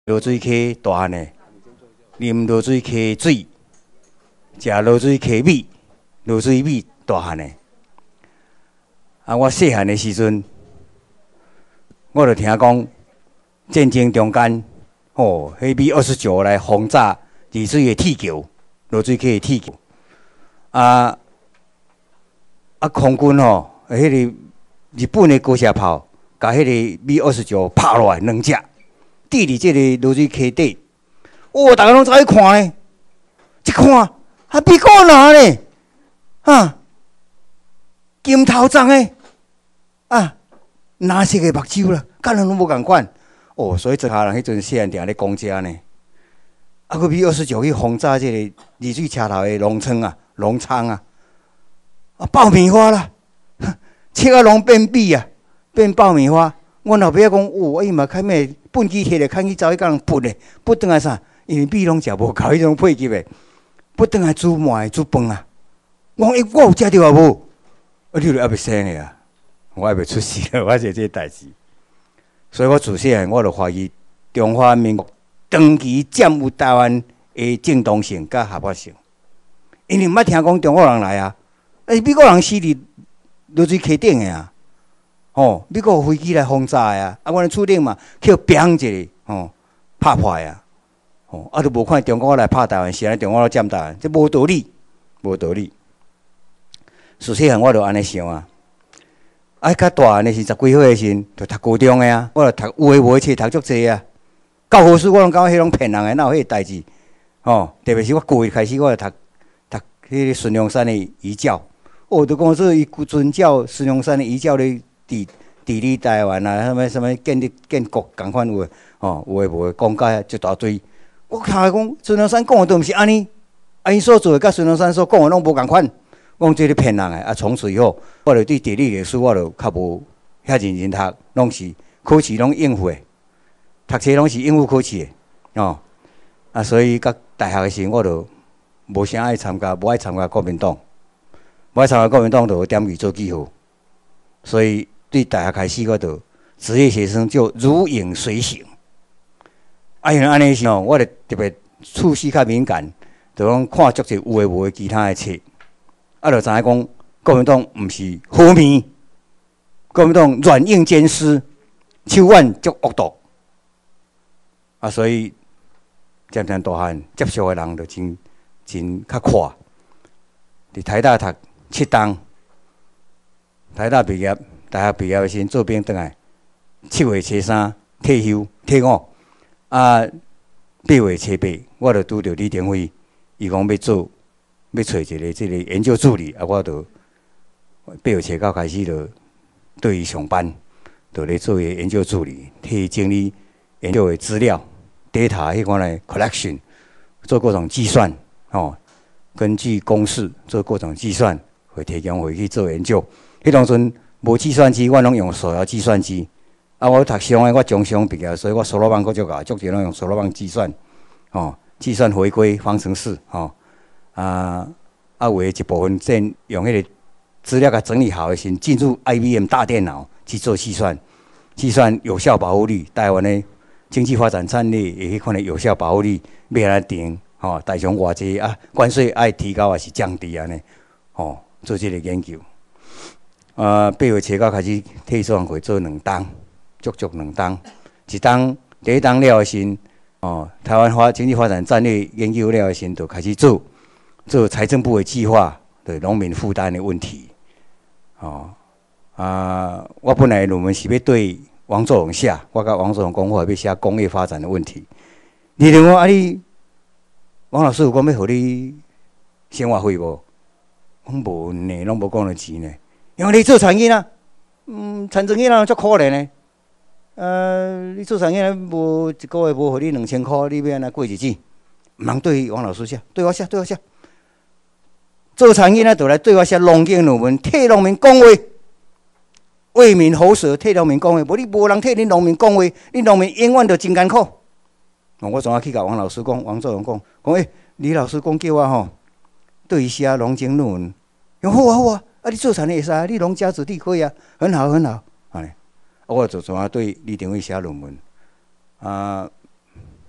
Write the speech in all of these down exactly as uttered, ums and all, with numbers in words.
落水溪大汉的，啉落水溪水，食落水溪米，落水米大汉的。啊，我细汉的时阵，我就听讲战争中间，哦，迄米二十九来轰炸丽水的铁桥，落水溪的铁桥。啊啊，空军吼、哦，迄、那个日本的高射炮，甲迄个米二十九拍落来两只。伫伫即个落水溪底，哦，大家拢走去看呢。一看，啊，美国拿呢，哈，金头鬃的，啊，蓝色的目睭啦，甲人拢无共款。哦，所以这下人迄阵细汉定咧讲遮呢。啊，佮米二十九去轰炸即个丽水车头的农村啊、农场啊，啊，爆米花啦，切啊拢变米啊，变爆米花。阮后壁讲，哦，伊嘛开咩？粪机摕来，看去走去甲人扑的，扑转来啥？因为米拢食无够，迄种配给的，扑转来煮糜煮饭啊。我讲，欸，我有食着啊无？啊，你著还袂生呢啊！我还袂出世了，我是这代志。所以我自细汉我就怀疑中华民国长期占有台湾的正当性甲合法性，因为毋捌听讲中国人来啊，诶，美国人死伫落水溪顶的啊。哦，美国飞机来轰炸的啊！啊，阮厝顶嘛，去砰一个，吼、哦，拍破啊！哦，啊，都无看中国来拍台湾，是安尼中国来占台湾，这无道理，无道理。自细汉我就安尼想啊，啊，较大汉的是十几岁的时，就读高中的啊，我就读有诶无诶册读足济啊。教科书我拢感觉迄种骗人诶，哪有迄个代志？哦，特别是我高一开始，我就读读迄个孙中山的遗教，哦，就讲说伊遵照孙中山的遗教咧。地地理台湾啊，什么什么建立建国共款有诶，吼有诶无诶，讲解一大堆。我看讲孙中山讲诶都毋是安尼，啊，因所做诶甲孙中山所讲诶拢无共款。我讲这咧骗人诶，啊，从此以后，我就对地理历史我就较无遐认真读，拢是考试拢应付诶，读册拢是应付考试诶，哦，啊，所以甲大学诶时我就无啥爱参加，无爱参加国民党，无爱参加国民党就点去做记号，所以。对大学开始，我就职业学生就如影随形。啊，因为安尼时候，我就特别处事较敏感，就讲看足侪有诶无诶其他诶册，啊，就知影讲国民党毋是好面，国民党软硬兼施，手腕足恶毒。啊，所以渐渐大汉接受诶人就真真较快。伫台大读七档，台大毕业。大学毕业时做兵倒来，七月初三退休退伍，啊八月初八我就拄着李登辉，伊讲要做要找一个即个研究助理，啊我就八月初九开始就对伊上班，就咧做伊研究助理，替伊整理研究的资料 data 迄款的 collection， 做各种计算，哦，根据公式做各种计算，会提供回去做研究，迄当阵。无计算机，我拢用手摇计算机。啊，我读商的，我中商毕业，所以我手罗棒够足个，足侪拢用手罗棒计算，哦，计算回归方程式，哦，啊啊，有诶一部分先用迄个资料甲整理好诶，先进入 I B M 大电脑去做计算，计算有效保护率，台湾诶经济发展战略诶迄款诶有效保护率要安怎定？吼、哦，大上偌济啊，关税爱提高还是降低安尼？哦，做即个研究。啊，八月初九开始退休会做两档，足足两档。一档第一档了后时，哦，台湾发经济发展战略研究了后时，就开始做做财政部的计划，对农民负担的问题。哦，啊，我本来论文是要对王作荣写，我甲王作荣讲我要写工业发展的问题。你认为啊你，王老师有讲要互你生活费无？我无呢，拢无讲到钱呢。因为你做产业啊，嗯，产业人足可怜的。呃，你做产业无一个月无互你两千块，你要安怎过日子？毋通对王老师写，对我写，对我写。做产业呢，就来对我写农经论文，替农民讲话，为民喉舌，替农民讲话。无你无人替你农民讲话，你农民永远就真艰苦。我怎啊去甲王老师讲，王作荣讲，讲诶，李老师讲叫我吼，对伊写农经论文，讲好啊好啊。啊！你做产业会使，你农家子弟可以啊，很好很好。安尼，我就怎啊对李登辉写论文啊？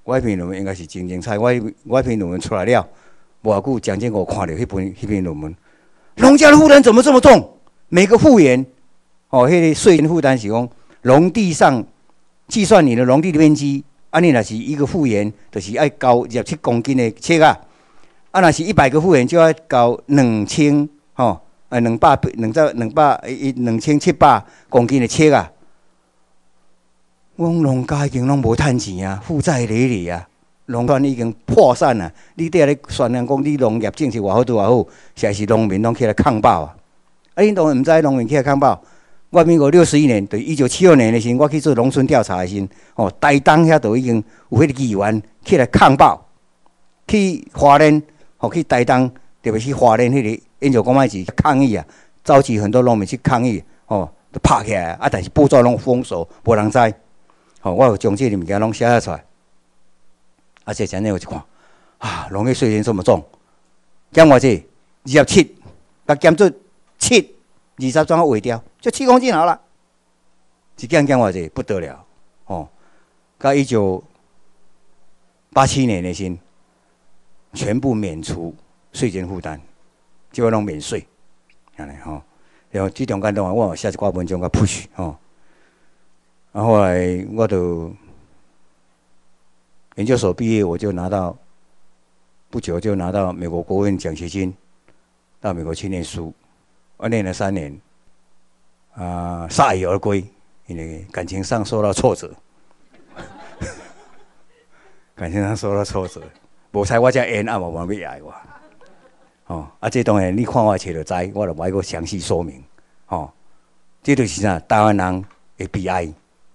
我迄篇论文应该是真精彩。我我迄篇论文出来了，无偌久，蒋经国看到迄篇迄篇论文，农家的负担怎么这么重？每个户员，哦，迄、那个税负担是讲农地上计算你的农地的面积，啊，你若是一个户员，就是要交二十七公斤的切啊，啊，若是一百个户员就要交两千，吼，啊，两百两百两百一两千七百公斤的切啊。我讲农家已经拢无趁钱啊，负债累累啊，农团已经破产啊。你伫咧宣扬讲你农业政策偌好拄偌好，实在是农民拢起来抗暴啊！啊，恁当然毋知农民起来抗暴。我民国六十一年，对一九七六年的时，我去做农村调查的时，哦，台东遐都已经有迄个议员起来抗暴，去花莲，哦，去台东，特别是花莲迄个烟酒公卖局抗议啊，召集很多农民去抗议，哦，都拍起来啊，但是报纸拢封锁，无人知。吼、哦，我有将这个物件拢写下出来，啊，这前日我一看，啊，农业税金这么重，减偌济二十七，甲减做七，二十怎啊划掉？就七公斤好了，一减减偌济不得了，哦，到一九八七年的时，全部免除税金负担，基本拢免税，安尼吼。然后这中间当然我有写一寡文章甲 push 吼。然后后来我就研究所毕业，我就拿到不久就拿到美国国务院奖学金，到美国去念书。我念了三年，啊、呃，铩羽而归，因为感情上受到挫折，感情上受到挫折，无猜我才冤啊，无人要爱我。哦，啊，这当然你看我册就知，我就无个详细说明。哦，这就是啥？台湾人的悲哀。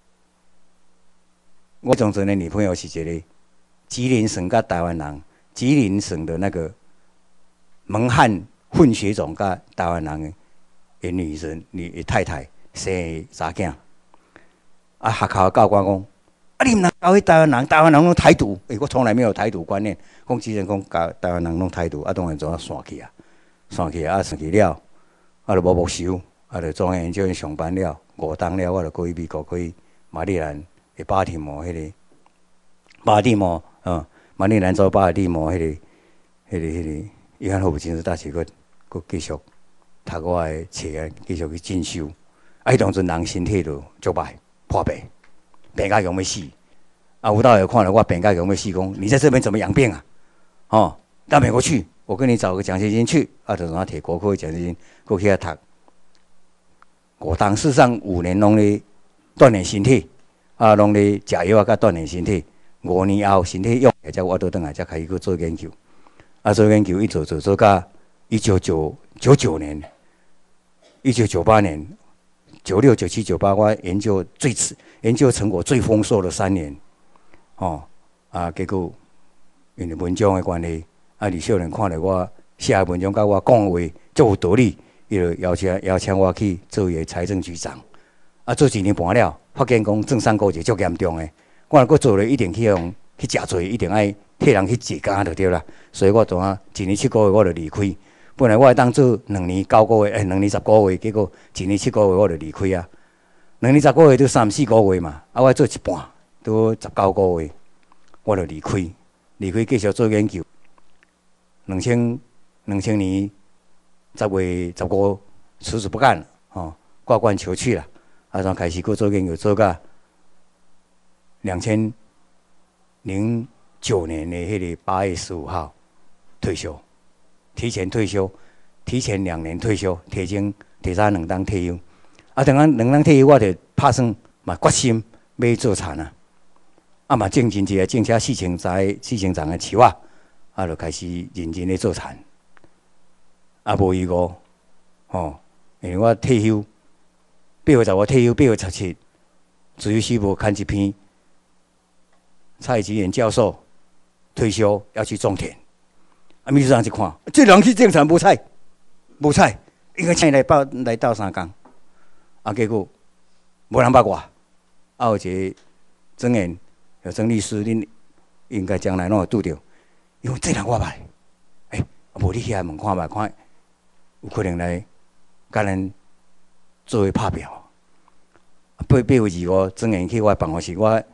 我从前的女朋友是一个吉林省甲台湾人，吉林省的那个蒙汉混血种甲台湾人的女人、女的太太生的查囝。啊，学校教官讲，啊，你毋通教迄台湾人，台湾人拢台独。诶、欸，我从来没有台独观念，讲之前讲教台湾人拢台独，啊，当然怎啊散去啊，散去啊，散去了，啊，就无没收，啊，就中央研究院上班了，五档了，我就过去美国，过去马里兰。诶，巴蒂摩迄个，巴蒂摩，嗯，马里兰州巴蒂摩迄个，迄个迄个，约翰霍普金斯大学，佮佮继续读我诶册啊，继续去进修。啊，迄当阵人身体就足歹，破病，病甲用要死。啊，吴导有看了我病甲用要死，讲你在这边怎么养病啊？哦，到美国去，我跟你找个奖学金去，啊，就让他摕国科奖学金，过去遐读。我当事实上五年拢咧锻炼身体。啊，拢咧食药啊，甲锻炼身体。五年后身体用，才我倒转来，才开始去做研究。啊，做研究一做做做到一九九九九年，一九九八年，九六、九七、九八，我研究最研究成果最丰硕的三年。哦，啊，结果因为文章的关系，啊，李少年看了我写的文章，甲我讲的话，足有道理，伊就邀请邀请我去做伊的财政局长。啊，做一年半了。发现讲政商勾结足严重诶，我若搁做咧，一定去用去食罪，一定爱替人去坐监就对啦。所以我怎啊一年七个月我就离开。本来我会当做两年九个月，诶、欸，两年十个月，结果一年七个月我就离开啊。两年十个月都三四个月嘛，啊，我做一半都十九个月，我就离开，离开继续做研究。两千两千年十月十五辞职不干了，哦，挂冠求去了。啊，然后开始搁做研究，做到两千零九年的迄个八月十五号退休，提前退休，提前两年退休，提前提早两当退休。啊，等下两当退休，我就拍算嘛决心要做田啊，啊嘛种真一个种下四千栽四千丛的树啊，啊就开始认真咧做田。啊，无伊个，吼，因为我退休。八月十五退休，八月十七，自由时报刊一篇，蔡吉远教授退休要去种田。啊，秘书长一看，这人去种田无菜，无菜，应该请来报来斗三工。啊，结果无人捌我。啊，有一个曾言，有曾律师，恁应该将来拢会拄着。因为这人我捌，诶、欸，无你起来问看觅看，有可能来甲咱。做为拍表，八八月二五，曾言去我办公室，我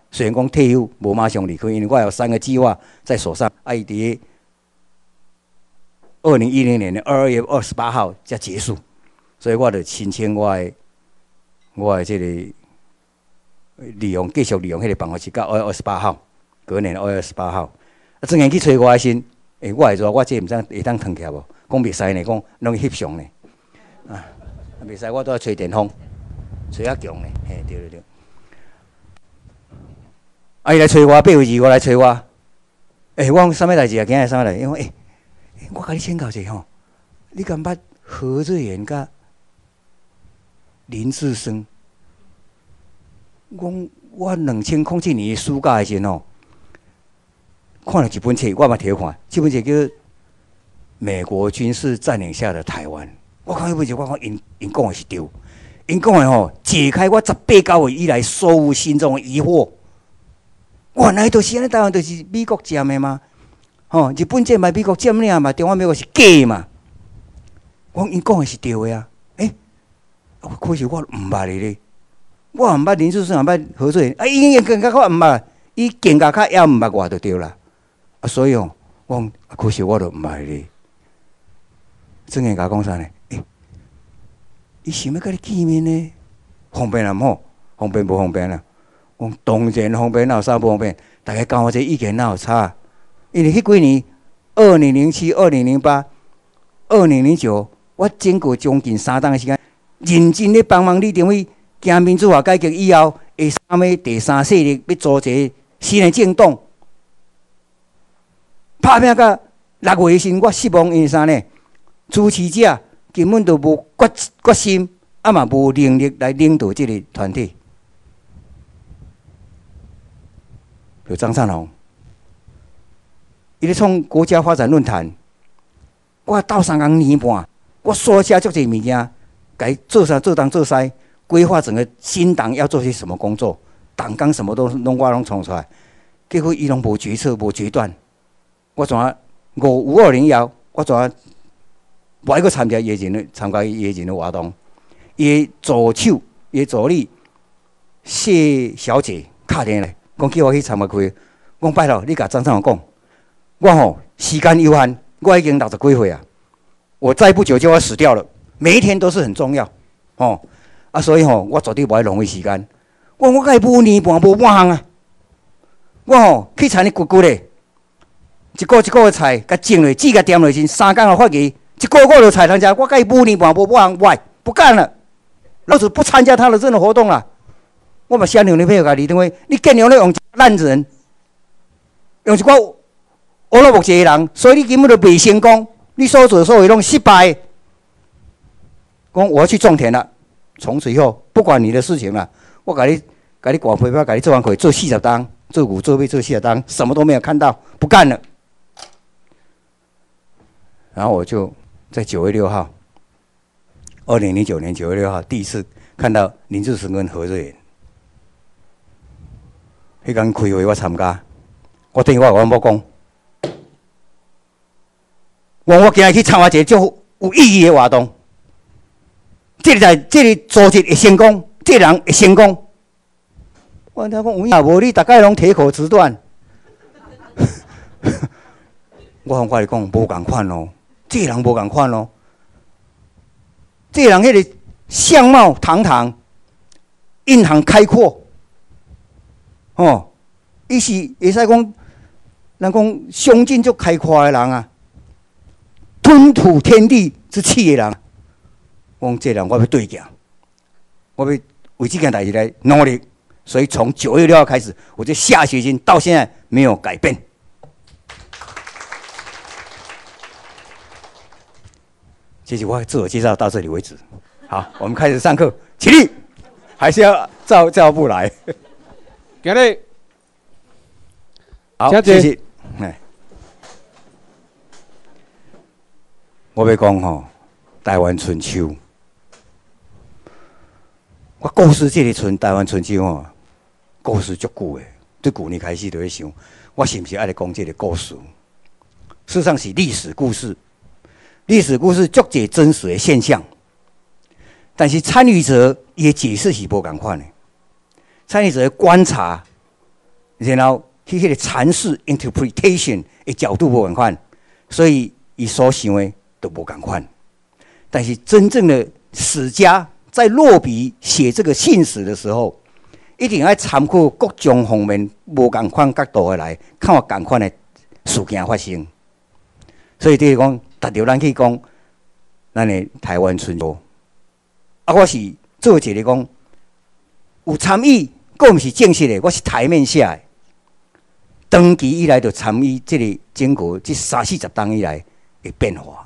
虽然讲退休无马上离开，因为我有三个计划在手上，啊，伊伫二零一零年的二二月二十八号才结束，所以我就申请我的我的这个利用继续利用迄个办公室到二月二十八号，隔年二月二十八号，啊，专员去找我的时，诶、欸，我会做，我这毋知会当腾起来无？讲袂使呢，讲拢翕相呢，啊，袂使，我都要吹电风，吹较强呢，嘿，对对对。啊！伊来找我，八月二我来找我。诶、欸，我讲啥物代志啊？今日啥物代志？因为诶、欸，我甲你请教一下吼，你敢捌何瑞元甲林志升？我我两千零七年暑假诶时吼，看了一本册，我嘛摕看。这本册叫《美国军事占领下的台湾》。我看迄本册，我讲因因讲诶是对，因讲诶吼，解开我十八九岁以来所有心中诶疑惑。原来就是安尼，台湾就是美国占的嘛，吼、哦，日本这嘛美国占领嘛，中华民国是假嘛。我因讲的是对的啊，诶、欸，可是我毋捌的咧，我毋捌林志升，毋捌何瑞元，啊，伊伊更加我毋捌，伊更加较也毋捌我就对啦。啊，所以哦，我讲可是我都毋捌咧。真个甲讲啥呢？诶、欸，伊想要甲你见面呢，方便啊毋好，方便无方便啊？讲当然方便，哪有啥不方便？大家跟我这意见哪有差？因为迄几年，二零零七、二零零八、二零零九，我经过将近三档的时间，认真咧帮忙你等于行民主化改革以后，会啥物第三势力要组一个新的政党，拍拼到六月时，我失望，因为啥呢？主持者根本都无决决心，啊嘛无能力来领导这个团体。有张灿宏，伊咧创国家发展论坛，我斗三工年半，我所写足侪物件，该做啥做当做西，规划整个新党要做些什么工作，党纲什么都拢我拢创出来，结果伊拢无决策，无决断，我怎啊五五二零以后，我怎啊无爱去参加野人的参加野人的活动，伊助手，伊助理谢小姐打电来。讲叫我去参加开，讲拜托，你甲张灿宏讲，我吼时间有限，我已经六十几岁啊，我再不久就要死掉了，每一天都是很重要，吼啊，所以吼我绝对不爱浪费时间。我我甲伊无年半无半项啊，我吼去田里掘掘咧，一个一个的菜，甲种落，煮甲掂落去，三工就发芽，一个个的菜通食，我甲伊无年半无半项，喂，不干了，老子不参加他的任何活动了。我嘛写两年票甲李登辉，你竟然咧用一个烂人，用一个乌落木一个人，所以你根本就未成功，你所做所为拢失败。讲我要去种田了，从此以后不管你的事情了，我甲你甲你挂飞票，甲你做完可以做四十单，做股做币做四十单，什么都没有看到，不干了。然后我就在九月六号，二零零九年九月六号第一次看到林志升跟何瑞元。迄天开会我参加，我等于我我某讲，我我今日去参加一个足有意义的活动，这个在这个组织会成功，这个人会成功。我听讲有影无？你大概拢铁口直断。我向我来讲，无共款哦，这个人无共款哦，这个人迄个相貌堂堂，印堂开阔。哦，伊是会使讲，人讲胸襟足开阔的人啊，吞吐天地之气的人。我讲这人我要对行，我要为这件代志来努力。所以从九月六号开始，我就下决心，到现在没有改变。这是我自我介绍到这里为止。好，我们开始上课，起立，还是要照照步来。 今日好，谢谢。哎，我要讲吼，台湾春秋。我故事这个春台湾春秋吼，故事足久的，对旧年开始就在想，我是不是爱来讲这个故事？事实上是历史故事，历史故事足侪真实的现象，但是参与者也解释是无共款的。参与者的观察然后去迄个阐释 interpretation 的角度无共款，所以伊所想的都无共款。但是真正的史家在落笔写这个信史的时候，一定要参考各种方面无共款角度的来看有共款的事件发生。所以就是讲，达着咱去讲咱的台湾春秋。啊，我是做一个讲有参与，佫毋是正式的，我是台面下的。长期以来就参与这个经过这三四十档以来的变化。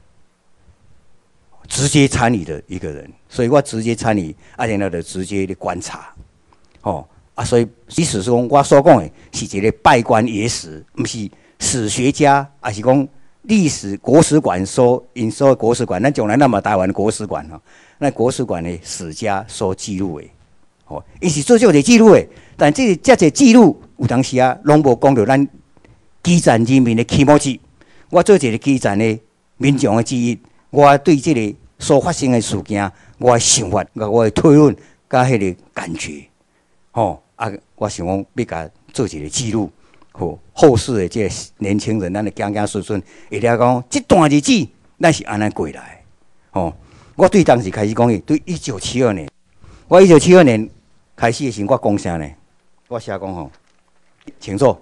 直接参与的一个人，所以我直接参与，啊，然后就直接的观察，哦，啊，所以即使是讲我所讲的是一个拜官野史，不是史学家，还是讲历史国史馆所因所国史馆，咱将来那么台湾国史馆吼，那国史馆的史家所记录的，哦，伊是做少个记录的，但这遮侪记录有当时啊，拢无讲到咱基层人民的起码字，我做一个基层的民众的记忆。我对这个所发生的事件，我的想法、我的推论，甲迄个感觉，吼啊，我想讲要甲做一个记录，吼后世的这个年轻人，咱的子子孙孙，会了讲这段日子，咱是安尼过来，吼。我对当时开始讲的，对一九七二年，我一九七二年开始的时候，我讲啥呢？我写讲吼，请坐。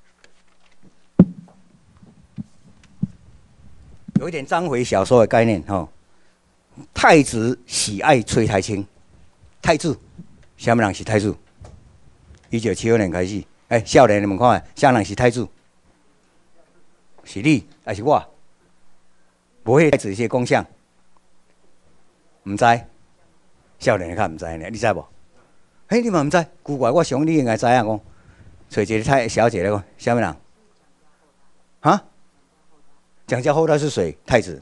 有一点章回小说的概念哈、哦。太子喜爱崔台青，太子，什么人是太子？一九七二年开始，哎、欸，少年你们看，什么人是太子？是你还是我？无迄太子些功相，唔知。少年你看唔知呢，你知无？嘿、欸，你嘛唔知？奇怪，我想你应该知影讲，找一个太小姐来讲，什么人？啊？蒋家后代是谁？太子。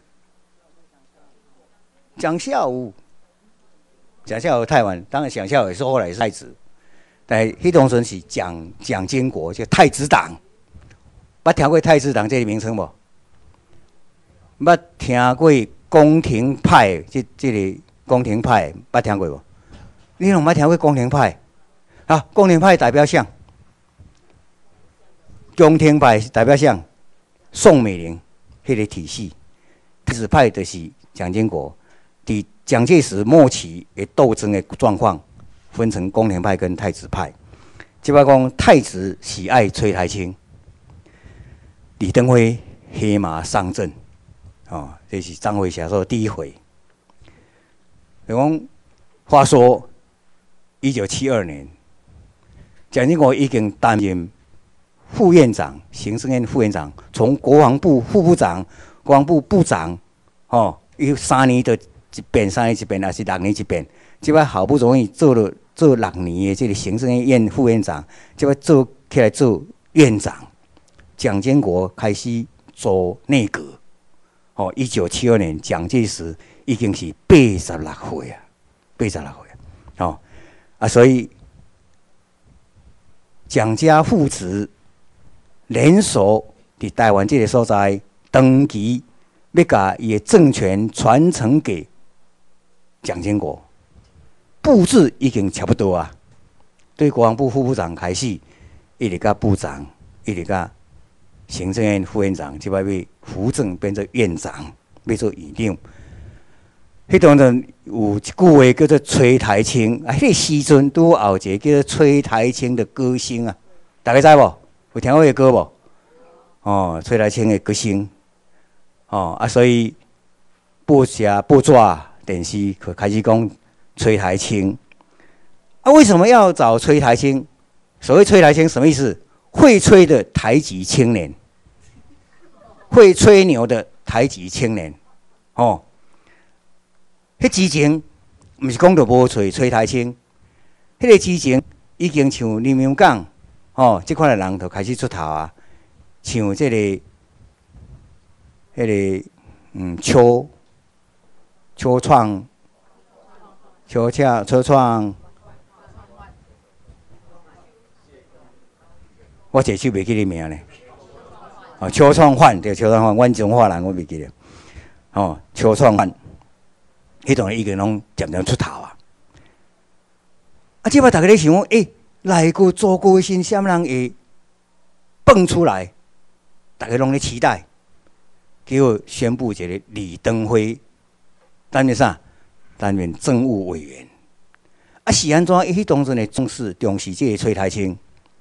蒋孝武，蒋孝武太晚，当然蒋孝武也是后来是太子，但迄当时是蒋蒋经国，就太子党。捌听过太子党这个名称无？捌听过宫廷派这这个宫廷派，捌听过无？你有捌听过宫廷派？啊，宫廷派代表像，宫廷派代表像宋美龄。迄个体系，太子派就是蒋经国，伫蒋介石末期的斗争的状况，分成宫廷派跟太子派。即摆讲太子喜爱崔台青，李登辉黑马上阵，哦，这是章回小说第一回。就讲，话说一九七二年，蒋经国已经担任副院长、行政院副院长，从国防部副部长、国防部部长，哦，伊三年就一变，三年一变，还是六年一变。即摆好不容易做了做六年的这个行政院副院长，即摆做起来做院长。蒋经国开始做内阁，哦，一九七二年，蒋介石已经是八十六岁啊，八十六岁啊，哦啊，所以蒋家父子。联手伫台湾这个所在，长期要把伊的政权传承给蒋经国，布置已经差不多啊。对国防部副部长开始，一直到部长，一直到行政院副院长，即摆要扶正变成院长，要做院长。迄当阵有一句话叫做崔台青，啊，迄个时阵拄后一个叫做崔台青的歌星啊，大家知无？有听过迄歌无？哦，崔台青的歌星，哦啊，所以报社、报纸、电视开始讲崔台青。啊，为什么要找崔台青？所谓崔台青什么意思？会吹的台籍青年，会吹牛的台籍青年。哦，迄之前毋是讲着无找崔台青，迄个之前已经像林明港。哦，即款的人就开始出头啊，像这个、迄个嗯邱邱创、邱洽、邱创，我一时袂记你名咧。哦，邱创焕对，邱创焕，阮中华人我袂记咧。哦，邱创焕，迄种已经拢渐渐出头啊。啊，即摆大家咧想讲，诶、欸。 来过做过的时，什么人会蹦出来？大家拢咧期待，结果宣布一个李登辉担任啥？担任政务委员。啊，是安怎？伊迄当阵的重视重视这个崔台青，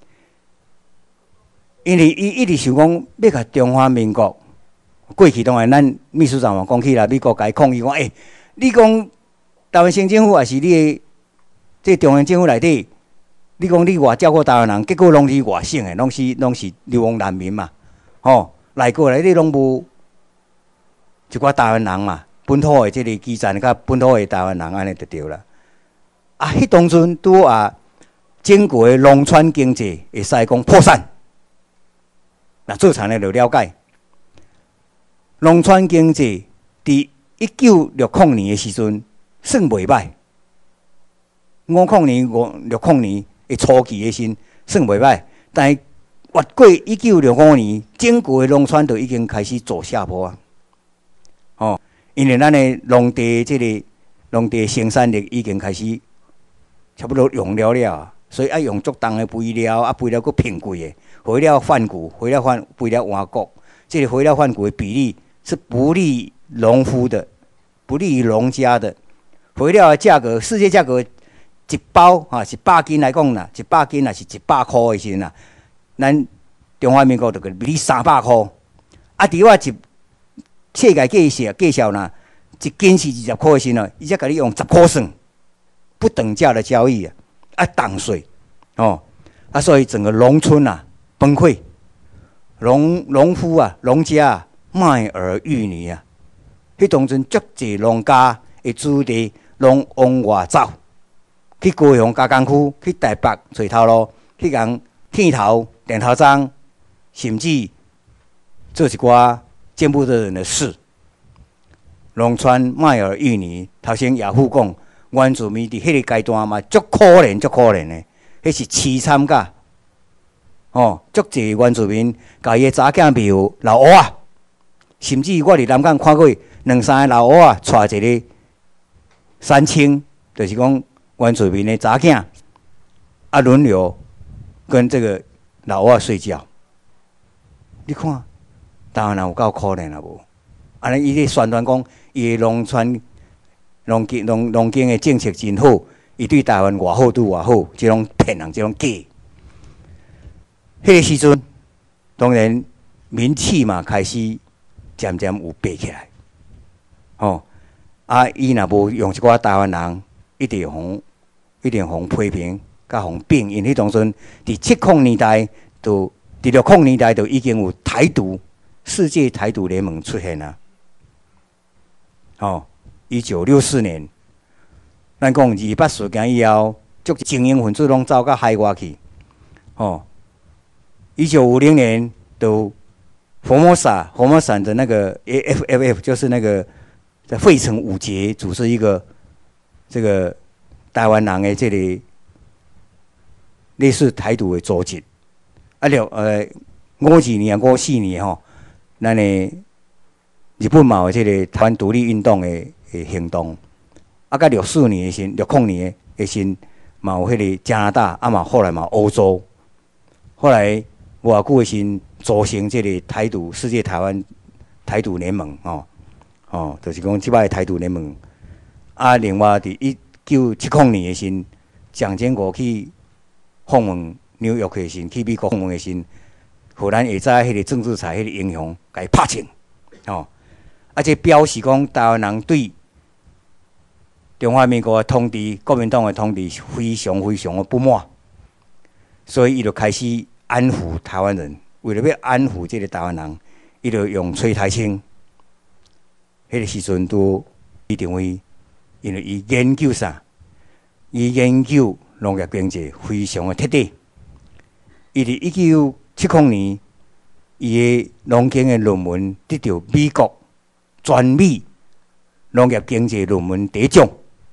因为伊一直想讲要甲中华民国过去当然咱秘书长嘛讲起来，美国甲伊抗议讲，诶、欸，你讲台湾省政府也是你的这中央政府内底，你讲你外照顾台湾人，结果拢是外省的，拢是拢是流亡难民嘛。哦，来过来你拢无一寡台湾人嘛，本土的即个基层甲本土的台湾人安尼就对啦。啊，迄当阵拄啊，整个的农村经济会使讲破产。那做产的就了解，农村经济伫一九六零年的时阵算袂歹，五零年、五六零年的初期的时算袂歹，但是越过一九六五年，整个的农村就已经开始走下坡啊！哦，因为咱的农地这个农地生产力已经开始差不多用了了，所以爱用足重的肥料，啊肥料佫偏贵的，肥料换谷，肥料换肥料换谷，这个肥料换谷的比例是不利农夫的，不利于农家的。肥料的价格，世界价格一包啊，一百斤来讲啦，一百斤也是一百块的时阵啦。咱中华民国就个比你三百块，啊！伫我一世界计价计销啦，一斤是二十块的时呢，伊才甲你用十块算，不等价的交易啊，啊，当税哦，啊，所以整个农村啊崩溃，农农夫啊，农家啊卖儿育女啊，迄当阵足济农家会子弟拢往外走，去高雄加工区，去台北找头路，去共剃头。点头章，甚至做一寡见不得人的事。农村卖儿育女，头先亚虎讲，原住民伫迄个阶段嘛，足可怜，足可怜的，迄是凄惨噶。哦，足济原住民甲伊的查囝庙老乌啊，甚至我伫南港看过两三个老乌啊，带一个三清，就是讲原住民的查囝啊，轮流跟这个。老外睡觉，你看，台湾人有够可怜啊！无，安尼伊咧宣传讲，伊的农村、农经、农农经的政策真好，伊对台湾偌好，对偌好，即种骗人，即种假。迄个时阵，当然民气嘛开始渐渐有爬起来。哦，啊，伊若无用一寡台湾人，一定互一定互批评。甲互并，因迄当阵伫七零年代，就伫六零年代就已经有台独世界台独联盟出现啊。哦，一九六四年，咱讲二八事件以后，足精英分子拢走到海外去。哦，一九五零年，就佛摩萨佛摩萨的那个 F F F， 就是那个在费城五节组织一个这个台湾人的这里。类似台独的组织，啊了，呃，五二年、五四年吼，咱的日本嘛有这个台湾独立运动的的行动，啊，甲六四年的时，六零年的时嘛有迄个加拿大，啊嘛后来嘛欧洲，后来无偌久的时组成这个台独世界台湾台独联盟哦，哦，就是讲即摆的台独联盟，啊，另外伫一九七零年的时，蒋经国去。访问纽约的时，去美国访问的时，互咱会知迄个政治才迄个影响，甲伊拍清，哦，啊，这表示讲台湾人对中华民国的统治、国民党的统治非常非常的不满，所以伊就开始安抚台湾人。为了要安抚这个台湾人，伊就用崔台青。迄个时阵都李登辉，因为伊研究啥？伊研究。农业经济非常的彻底。伊伫一九七零年，伊的农经的论文得到美国全美农业经济论文第一奖。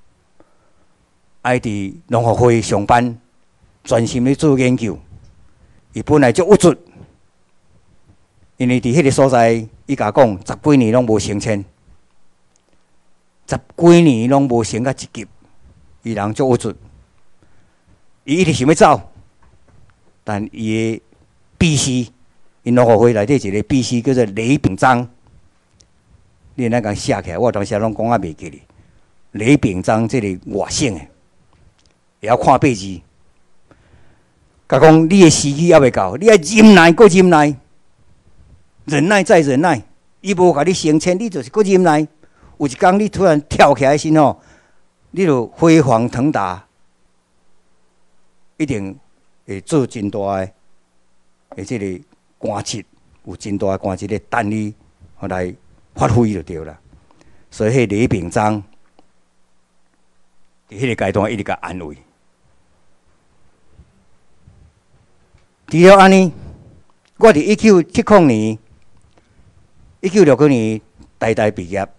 爱伫农学会上班，专心咧做研究。伊本来足郁卒，因为伫迄个所在，伊甲讲十几年拢无升迁，十几年拢无升到一级，伊人足郁卒。伊一直想要走， 但伊的秘书，因农学会内底一个秘书叫做雷秉章，你那讲写起来，我当时拢讲啊袂记哩。雷秉章这个外省的，也要看八字。甲讲你的时机还未到，你要忍耐，搁忍耐，忍耐再忍耐。伊无甲你升迁，你就是搁忍耐。有一天你突然跳起来时吼，你就飞黄腾达，一定会做真大的，而且个官职有真大的官职咧等你来发挥就对了。所以，迄李秉章伫迄个阶段一直甲安慰。除了安尼，我伫一九七零年、一九六九年台大毕业，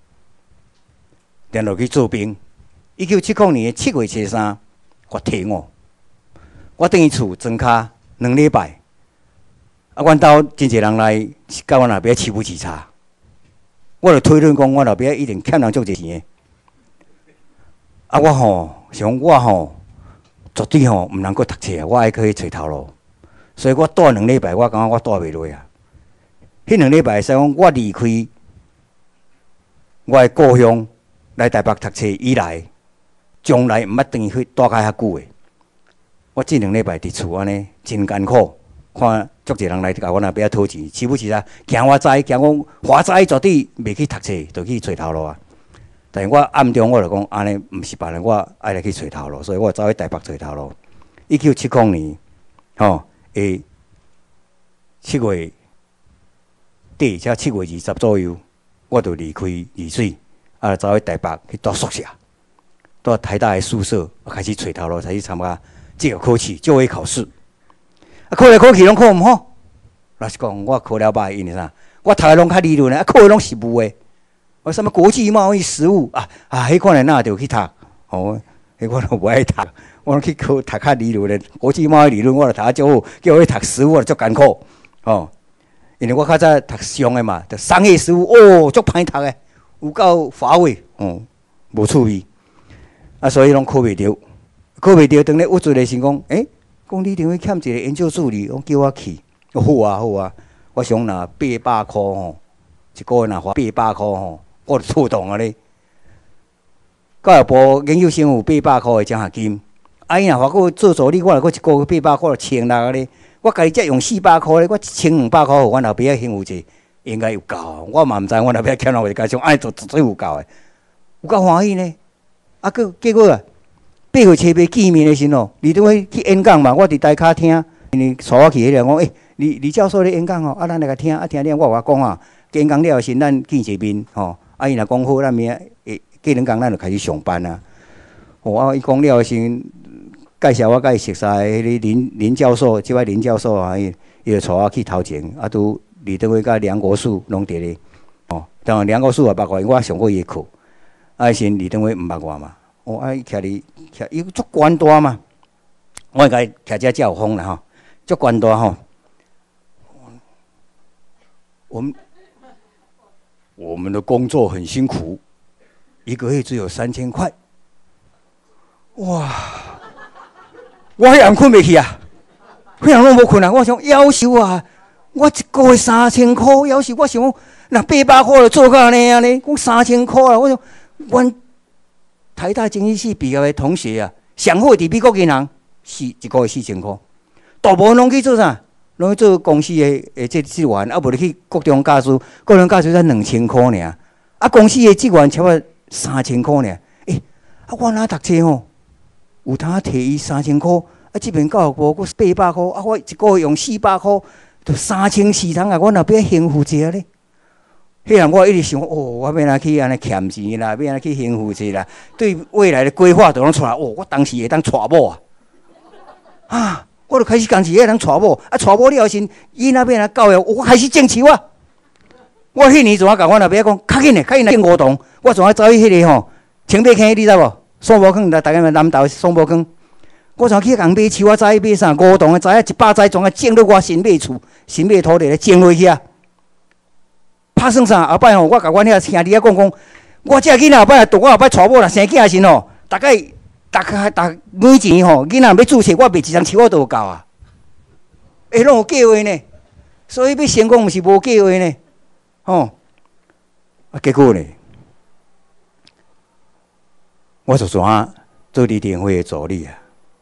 然后去做兵。一九七零年七月七三，我退伍。我等于厝装卡两礼拜，啊，阮兜真侪人来甲我那边起步起差，我就推论讲，我那边一定欠人足侪钱的。啊，我吼想我吼绝对吼毋能够读册，我还可以找头路。所以我待两礼拜，我感觉我待袂落啊。迄两礼拜使讲我离开我的故乡来台北读册以来，将来毋捌等去待较遐久的。我这两礼拜伫厝安尼真艰苦，看足侪人来甲我那边讨钱，是不是啊？惊我知，惊我华知绝对袂去读册，就去找头路啊。但是我暗中我就讲，安尼毋是别人，我爱来去找头路，所以我走去台北找头路。一九七零年，吼。诶，七月底，才七月二十左右，我就离开丽水，啊，走去台北去住宿舍，住台大的宿舍，开始找头路，才去参加这个考试，就业考试。啊，考来考去拢考毋好，老实讲，我考了歹，因为啥？我读的拢较理论的，啊，考的拢实务的。我什么国际贸易实务啊啊，迄款的那就去读，哦，迄款我无爱读。我去考读较理论的国际贸易理论，我就读较少好。叫我去读实务，我就足艰苦哦。因为我较早读商的嘛，读商业实务哦，足歹读的，有够乏味哦，无趣味。啊，所以拢考袂着，考袂着，当咧有罪的时讲，诶、欸，讲你等于欠一个研究助理，讲叫我去，哦好啊好啊，我想若八百块吼，一个月若花八百块吼，我就触动啊咧。教育部研究生有八百块的奖学金。啊！伊若话我做助理，我来我一个月八百块，千六个咧。我家己才用四百块咧，我一千五百块，互阮后壁个幸福者应该有够。我嘛毋知阮后壁欠落个加上，哎，做做有够诶，有够欢喜呢。啊，个结果啊，八月七八见面的时候，李登辉去演讲嘛，我伫台骹听，因为带我去迄个讲，诶，李李教授咧演讲吼，啊，咱来甲听，啊听了我话讲啊，演讲了先咱见一面吼，啊伊若讲好，咱明仔诶过两工咱就开始上班啊。哦，啊伊讲了先。介绍我甲伊熟识迄个林林教授，即位林教授啊，伊伊就带我去头前，啊，拄李登辉甲梁国树拢伫咧。哦，当然梁国树也捌我，因为我上过伊课。啊，先李登辉毋捌我嘛。哦，啊，伊徛伫徛，伊足悬大嘛。我甲伊徛遮才有风啦吼，足悬大吼。我们我们的工作很辛苦，一个月只有三千块。哇！我迄暗困袂去啊，迄人拢无困啊。我想夭寿啊，我一个月三千块，夭寿。我想讲，若八百块就做到安尼安尼，讲三千块啊。我想，阮台大经济系毕业的同学啊，上好伫美国银行，四一个月四千块，大部分拢去做啥？拢去做公司的诶这职员，啊，无你去国中教师，国中教师才两千块尔，啊，公司的职员差不多三千块尔。诶、欸，啊，我哪读册吼？有通摕伊三千箍，啊！即边教育部佫八百箍，啊！我一个月用四百箍，就三千四通啊！我若要幸福者咧，迄阵我一直想，哦，我要哪去安尼欠钱啦，要安尼去幸福者啦，对未来的规划都拢出来。哦，我当时会当娶某啊！啊，我就开始当时会当娶某，啊，娶某了后先，伊那边来教育，我开始种树啊！我迄年怎啊甲我那边讲，较紧诶，较紧来种梧桐，我怎啊走去迄个吼，清北坑，你知无？双宝坑，大家嘛南投双宝坑，我就去共买树，我知买啥梧桐，知影一百栽，总啊种到我新买厝、新买土地咧种落去啊。拍算啥？后摆吼，我甲阮遐兄弟仔讲讲，我这囡仔后摆读我后摆娶某啦，生囝时吼，大概大概大每一年吼，囡仔要注册，我卖一张树我都有够啊。 会拢有计划呢。所以要成功，毋是无计划呢。吼，啊，结果呢，我就转做李登辉的助理啊。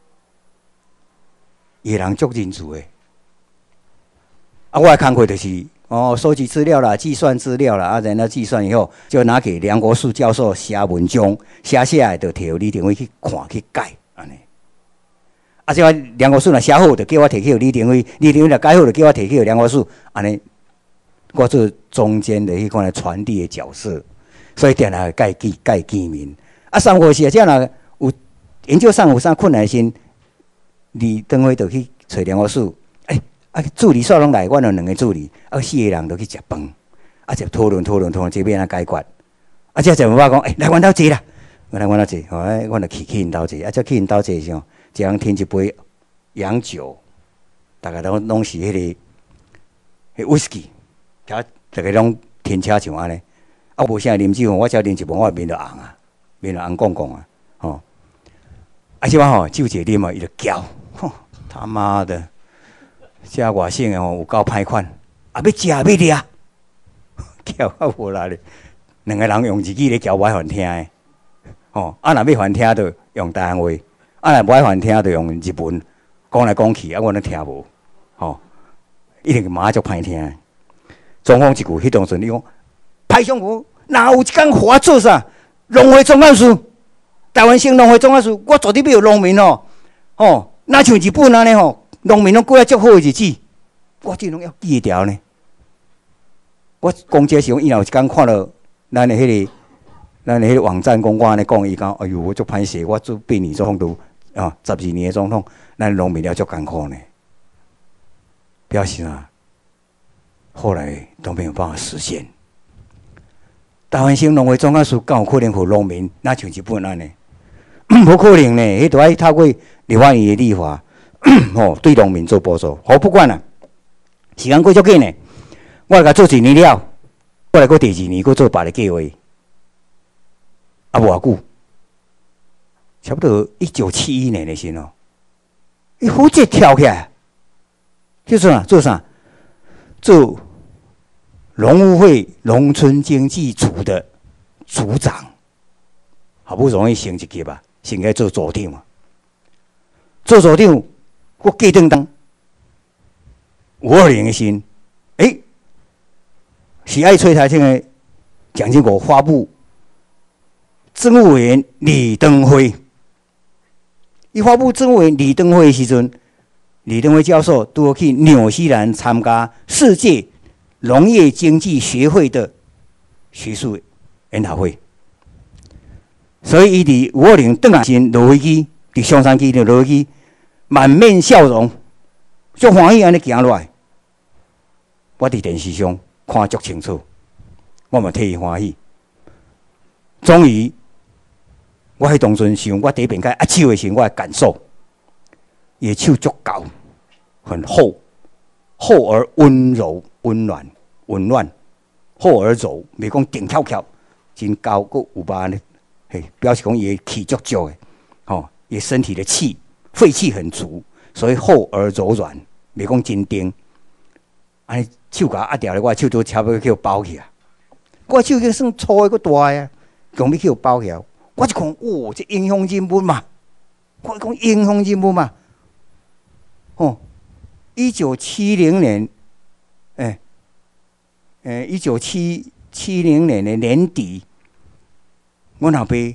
伊人足认字的，啊，我的工课就是哦，收集资料啦，计算资料啦，啊，然后计算以后，就拿给梁国树教授写文章，写下来就摕李登辉去看去改，安尼。啊，即个梁国树若写好，就叫我摕去李登辉；李登辉若改好，就叫我摕去梁国树，安尼。我做中间的迄款来传递的角色，所以定来改见改见面。啊，三五时啊，只要若有研究上有啥困难先，李登辉就去找梁国树。哎、欸，啊，助理煞拢来，阮有两个助理，啊，四个人都去食饭，啊，就讨论讨论讨论，这边啊解决。啊，只就我讲，哎、欸，来阮兜坐啦，来阮兜坐，吼、哎，阮就去去因兜坐，啊，则去因兜坐时候，一人添一杯洋酒，大家拢拢是迄、那个迄威士忌。遐逐个拢天车像安尼，啊无啥啉酒，我只要啉一杯，我面就红啊，面就红光光啊，吼！啊，即摆吼酒一啉啊，伊就叫，吼他妈的，遮外省的吼有够歹款，啊要食要掠，叫啊无力咧，两个人用自己咧叫我还听的，吼！啊若要还听就用台湾话，啊若无爱还听就用日文，讲来讲去啊，我拢听无，吼！一定马足歹听。总统一句，迄当阵你讲，歹上我哪有一工互我做啥？农会总干事，台湾省农会总干事，我绝对要有农民哦，吼，哪像日本安尼吼，农民拢过来足好的日子，我这拢要记条呢。我讲这时候，伊若有一工看到咱的迄、那个，咱的迄个网站讲我安尼讲，伊讲，哎呦，我足歹势，我做八年总统都啊，十二年的总统，咱农民了足艰苦呢，表示啊。后来都没有办法实现。台湾省农会总干事敢有可能互农民，哪像日本安尼？无可能呢，迄都要透过立法院的立法，吼对农民做补助。好，不管啦，时间过足紧呢，我来甲做一年了，我来过第二年，搁做别个计划，啊无偌久，差不多一九七一年的时候，伊忽然跳起来，叫做啥？做啥？做农务会农村经济组的组长，好不容易升一级吧，升来做组长嘛。做组长，我过正当五二零的时，哎、欸，是爱吹台庆的蒋经国发布政务委员李登辉，伊发布政务委员李登辉的时阵。李登辉教授都去纽西兰参加世界农业经济学会的学术研讨会，所以伊伫五二零登来时落飞机，伫上山机就落飞机，满面笑容，足欢喜安尼行落来。我伫电视上看足清楚，我嘛替伊欢喜。终于，我迄当阵想，我第一遍甲握手的时候，我的感受。伊的手足厚，很厚，厚而温柔、温暖、温暖，厚而柔，袂讲顶翘翘，真高，佮有巴呢，嘿，表示讲伊的气足足的，吼，伊身体的气，肺气很足，所以厚而柔软，袂讲真硬。安尼手甲压掉咧，我手都差不多去互包起啊！我手已算粗的，佮大啊，强要去互包起啊！我一看，哇，这英雄人物嘛，我讲英雄人物嘛。哦，一九七零年，哎、欸，诶、欸，一九七七零年的年底，阮后爸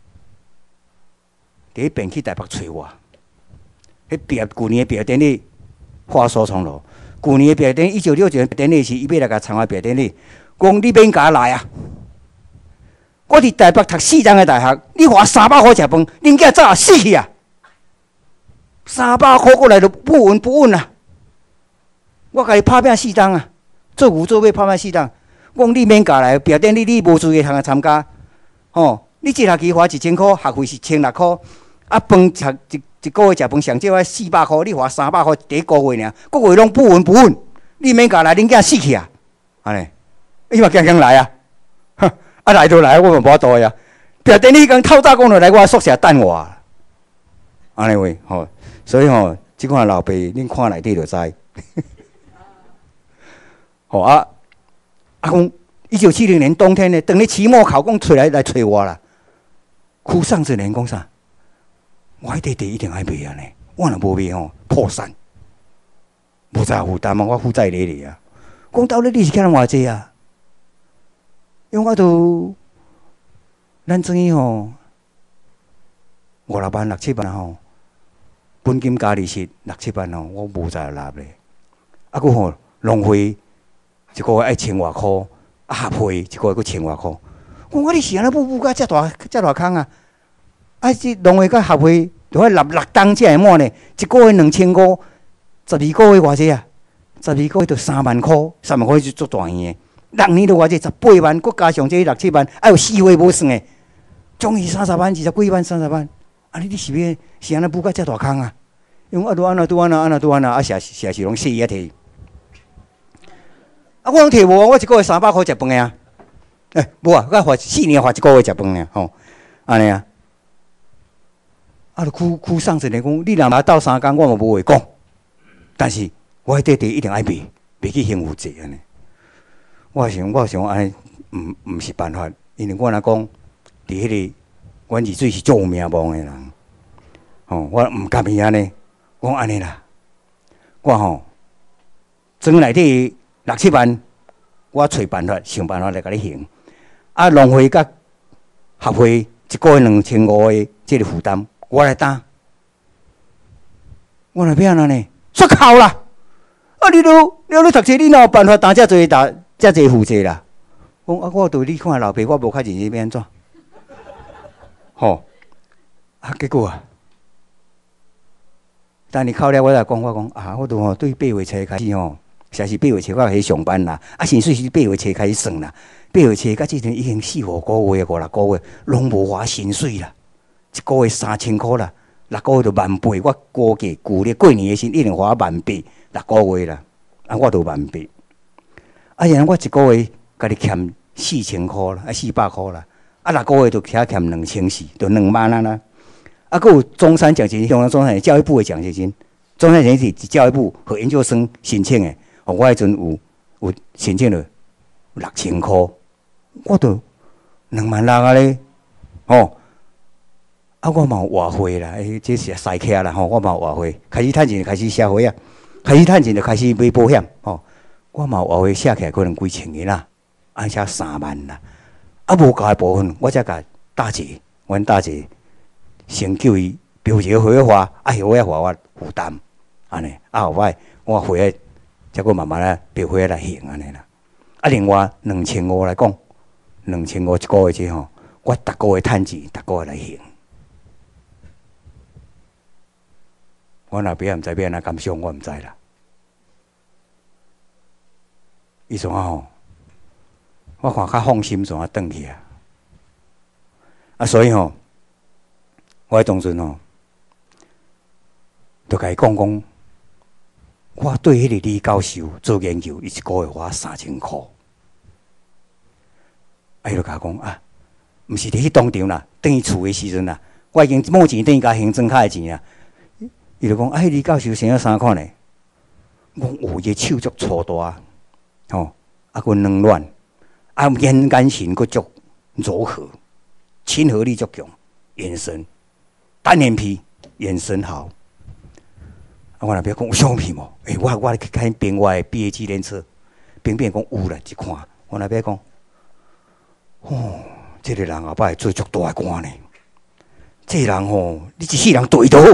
第一遍去台北找我，迄毕业旧年的毕业典礼，话说从头。旧年的毕业典礼，一九六九年毕业典礼时，伊要来甲参加毕业典礼，讲你免甲我来啊！我伫台北读四张的大学，你花三百块食饭，恁囝早死去啊！三百块过来就不稳不稳啊！我甲伊拍拼四档啊，做牛做马拍拼四档。我讲你免教来，毕业典礼你无资格通参加。吼、哦，你一学期花一千块，学费是千六块，啊饭食一一个月食饭上少要四百块，你花三百块第一个月尔，个月拢不稳不稳。你免教来，恁囝死去啊！安尼，伊嘛强强来啊！啊来就来，我嘛无法度呀。毕业典礼讲透早讲就来我宿舍等我。安尼话吼。所以吼、哦， 即款老爸，恁看内底就知。吼啊啊！讲一九七零年冬天呢，等你期末考讲出来来找我啦。哭丧之年讲啥？我迄块地一定爱卖啊呢，我若无卖吼破产，无债负担啊，我负债累累啊。讲到底你是欠偌济啊？因为我都咱总伊吼五六万六七万吼，本金加利息六七万吼，我无债纳咧。啊，佮吼浪费一个月爱千外箍，啊合会一个月佮千外箍。我我你是安尼补补甲遮大遮大空啊？啊，即浪费甲合会，就爱六六档才会满呢。一个月两千五，十二个月偌济啊？十二个月就三万箍，三万箍就足大钱诶。六年就偌济十八万，佮加上这六七万，还有四月无算诶，总是三十万、二十几万、三十万。啊，你你是要是安尼补甲遮大空啊？因为啊，拄安那拄安那安那拄安那，啊，写写是拢细一摕。啊，我拢摕无，我一个月三百箍食饭诶啊！诶、欸，无啊，我花四年花一个月食饭尔，吼，安尼啊。啊，就哭哭丧志咧讲，你若嘛斗三工，我嘛无话讲。但是我迄块地一定爱卖，卖去幸福节安尼。我想，我想安尼，毋毋是办法，因为我若讲，伫迄个阮二水是足有名望诶人，吼，我毋甘伊安尼，我讲安尼啦，我吼，庄内底六七万，我找办法，想办法来甲你还。啊，浪费甲合会一个月两千五诶，即个负担，我来担。我若要安尼呢？煞哭啦！啊，你都你你读册，你哪有办法担遮侪担遮侪负债啦？讲啊，我对你看老爸，我无较认真要安怎？吼、啊，结果啊，等你考了，我来讲，我讲啊，我都吼对八月初开始吼，实是八月初我开始上班啦，啊，薪水是八月初开始算啦。八月初到即阵已经四五个月、五六个月，拢无花薪水啦。一个月三千箍啦，六个月就万八。我估计旧年过年的时，一定花万八，六个月啦。啊，我就万八。啊，然后我一个月家己欠四千箍啦，啊四百箍啦。啊，六个月就欠欠两千四，就两万啊啦。啊，佮有中山奖学金，中央中山教育部的奖学金，中山奖学金是教育部和研究生申请的。哦，我迄阵有有申请了六千箍。我都两万六啊咧，吼！啊，我嘛有活会啦，诶，这是赛客啦，吼！我嘛有活会，开始趁钱就开始社会啊，开始趁钱就开始买保险，吼！我嘛有活会写起来可能几千个啦，按写三万啦，啊，无够诶部分，我才甲大姐，阮大姐先叫伊标一个会花，啊，会花我负担，安尼，啊，后摆我会诶，才佫慢慢来标会来还安尼啦。啊，另外两千五来讲。两千五一个月这吼，我逐个月趁钱，逐个月来还。我若边毋知要安怎感想，我毋知啦。伊怎啊吼，我看较放心，怎啊转去啊？啊，所以吼，我迄当阵吼，就甲伊讲讲，我对迄个李教授做研究，伊一个月花三千箍。啊，伊就甲我讲啊，毋是伫迄当场啦，等伊厝诶时阵啦，我已经冇钱等伊甲还庄卡诶钱啊。伊就讲啊，迄李教授生了啥款呢？我有伊手足粗大，吼，啊，佮软软，啊，眼眼神佮足柔和，亲和力足强，眼神单眼皮，眼神好。啊，我若要讲有相片无？诶、欸，我我去看边外毕业纪念册，边边讲有啦，一看，我若要讲。哦，这个人后摆会做足大诶官呢。这个人吼，你一世人对倒，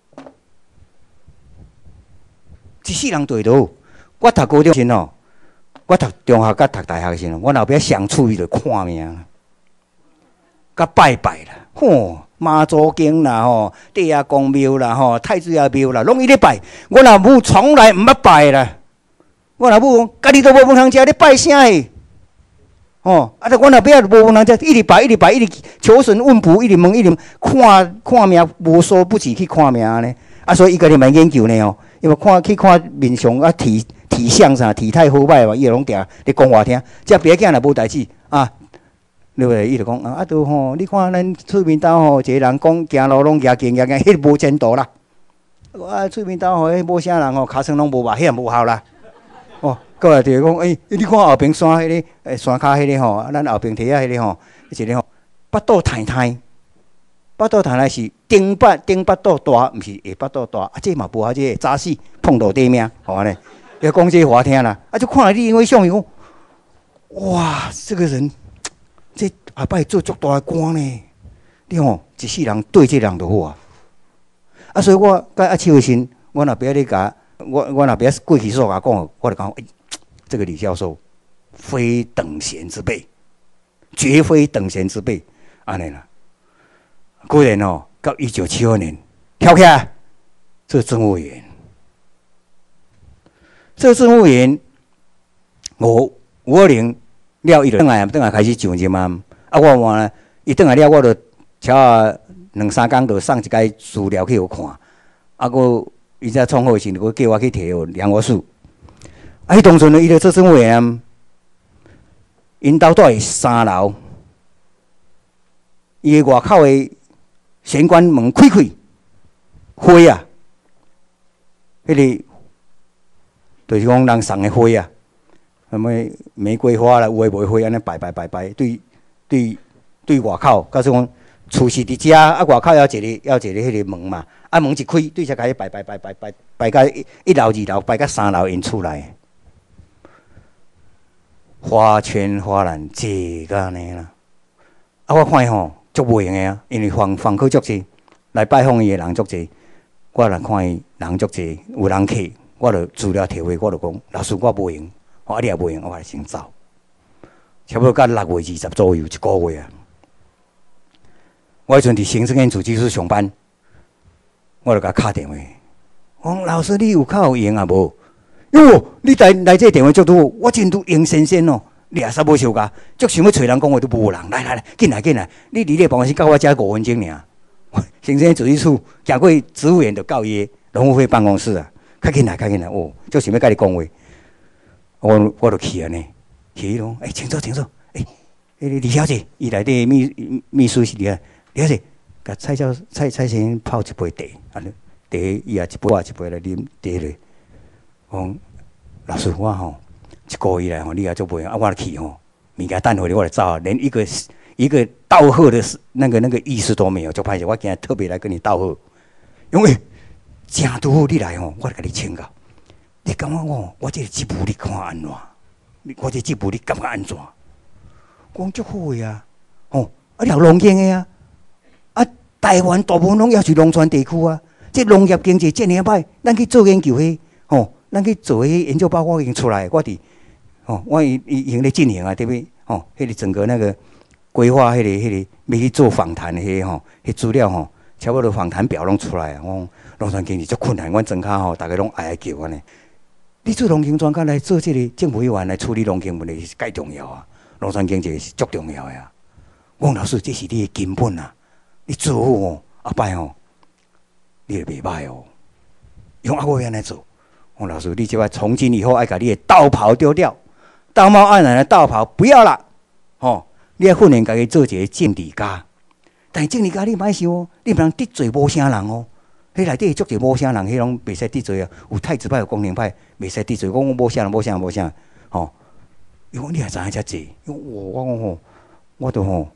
一世人对倒。我读高中时吼，我读中学甲读大学时候，我后壁上厝伊就看命，甲拜拜啦，吼妈祖经啦，吼地下公庙啦，吼太子爷庙啦，拢伊咧拜。我老母从来毋捌拜啦。我老母讲，家己都无饭通食，你拜啥诶？哦，啊！我若要无人只一直拜，一直拜，一直求神问卜，一直问，一直看看命，无所不至去看命呢。啊，所以伊家己蛮研究呢哦，因为看去看面相啊，体体相啥，体态好歹嘛，伊拢定咧讲我听。只别个若无代志啊，对不对？伊就讲啊，啊，都吼，你看咱厝面兜吼，一个人讲行路拢行行行行，迄无前途啦。 啊，出面兜吼，迄某啥人吼，尻川拢无麻，迄也无效啦。哦，过来就讲，诶、欸，你看后边山迄、那个，诶，山骹迄个吼，咱后边梯仔迄个吼，迄一个吼，腹肚太太，腹肚太太是顶腹顶腹肚大，毋是下腹肚大，啊，这嘛无效，这早死碰到地命，吼安尼。要讲这话听啦，啊，就看了你因为相讲，哇，这个人，这下摆做足大的官呢，你吼一世人对这人就好啊。啊，所以我甲阿邱先，我若不要你甲，我我若不要过去所甲讲，我就讲，哎、欸，这个李教授非等闲之辈，绝非等闲之辈，安尼啦。果然哦，到一九七二年跳起来做政务员。做政务员，五五二零了，伊就转来，转来开始上任啊。啊，我话呢，伊转来了，我就超啊两三工就送一解资料去互看。啊，佮伊才创好时，佮叫我去摕互量我数。啊，迄当阵呢，伊就做政务员，因兜住三楼，伊个外口的玄关门开开，花啊，迄、那个。就是讲人送的花啊，什么玫瑰花啦，有诶无花安尼摆摆摆摆，对对对外口，告诉讲厝是伫遮，啊外口还有一个还有一个迄个门嘛，啊门一开，对才开始摆摆摆摆摆摆到一楼二楼，摆到三楼因厝内，花圈花篮坐个安尼啦。啊我看伊吼足无用诶啊，因为访访客足济，来拜访伊诶人足济，我来看伊人足济，有人客。我就资料摕回，我就讲老师我无用，我啊你也无用，我来先走。差不多到六月二十左右一个月啊。我迄阵伫行政院主计处上班，我就甲敲电话，讲老师你有较有用啊无？哟，你来来这电话足多，我真拄用先生哦，你也煞无相共，足想要找人讲话都无人，来来来，紧来紧来，你离你办公室到我遮五分钟尔。行政院主计处行过植物园就到伊农务会办公室啊。较紧来，较紧来哦！就想要甲你讲话，我我就去安尼，去咯。哎、欸，请坐，请坐。哎、欸，李小姐，伊内底秘秘书是伫啊。李小姐，甲蔡教蔡蔡先生泡一杯茶，安尼茶伊也一杯我一杯来啉茶咧。讲老师我吼一个月来吼，你也做袂啊，我去吼，物件等回来我来走啊，连一个一个道贺的那个那个意思都没有，就歹势，我今日特别来跟你道贺，因为。正拄好你来吼，我来甲你请教。你感觉我我这个职务你看安怎？我这职务你感觉安怎？讲足好个啊，吼、哦，啊，了农经个啊，啊，台湾大部分拢也是农村地区啊。这农业经济这么歹，咱去做研究迄，吼，咱去做迄研究报告已经出来，我伫，吼，我已已经咧进行啊，对不对？吼，迄个整个那个规划，迄个迄个要去做访谈的迄吼，迄资料吼，差不多访谈表拢出来啊，我。农村经济足困难，阮庄脚吼，大家拢爱来叫安尼。你做农经专家来做这个政府委员来处理农经问题是介重要啊，农村经济是足重要的啊。我讲老师，这是你的根本啊，你做好哦，后摆吼，你就袂歹哦。用啊，我要安尼做。我老师，你即摆从今以后爱甲你的道袍丢掉，道貌岸然的道袍不要了，吼、哦，你要训练家己做一个政治家。但是政治家你莫想哦，你不能得罪无啥人哦。迄内底足侪无啥人，迄拢袂使得罪啊。有太子派、有公平派，袂使得罪。讲无啥人、无啥人、无啥，吼。因为你也知影遮济，因为我我讲吼，我都吼，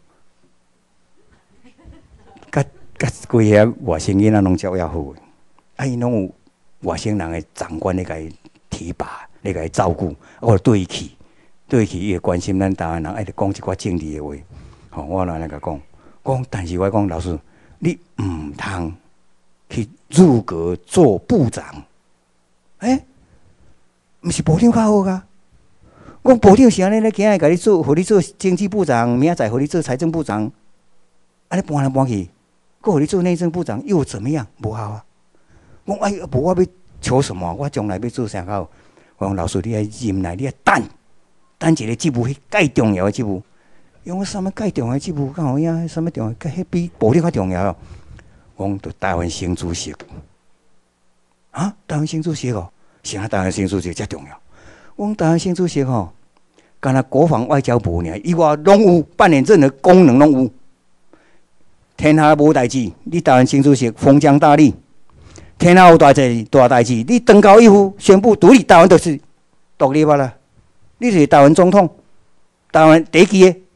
甲甲规个外省囡仔拢照要好诶。啊，因拢有外省人诶长官咧，甲伊提拔，咧甲伊照顾，我对伊去，对伊去，伊会关心咱台湾人，爱着讲一寡政治诶话。吼，我来来甲讲，讲，但是我讲老师，你毋通。去入阁做部长，哎、欸，毋是部长较好噶？我部长是安尼咧，今日甲你做，互你做经济部长，明仔载互你做财政部长，安尼搬来搬去，搁互你做内政部长，又怎么样？无效啊！我哎，无我要求什么？我将来要做啥好？我讲老师，你爱忍耐，你爱等，等一个职务，迄介重要的职务，因为什么介重要的职务？敢有影？什么重要？迄比部长较重要。讲到台湾新主席，啊，台湾新主席哦，啥台湾新主席才重要？我讲台湾新主席吼，干那国防外交部呢，以外拢有扮演任何功能拢有。天下无代志，你台湾新主席封疆大吏， 天下有大事大代志，你登高一呼，宣布独立，台湾就是独立吧啦。你就是台湾总统，台湾第一支的。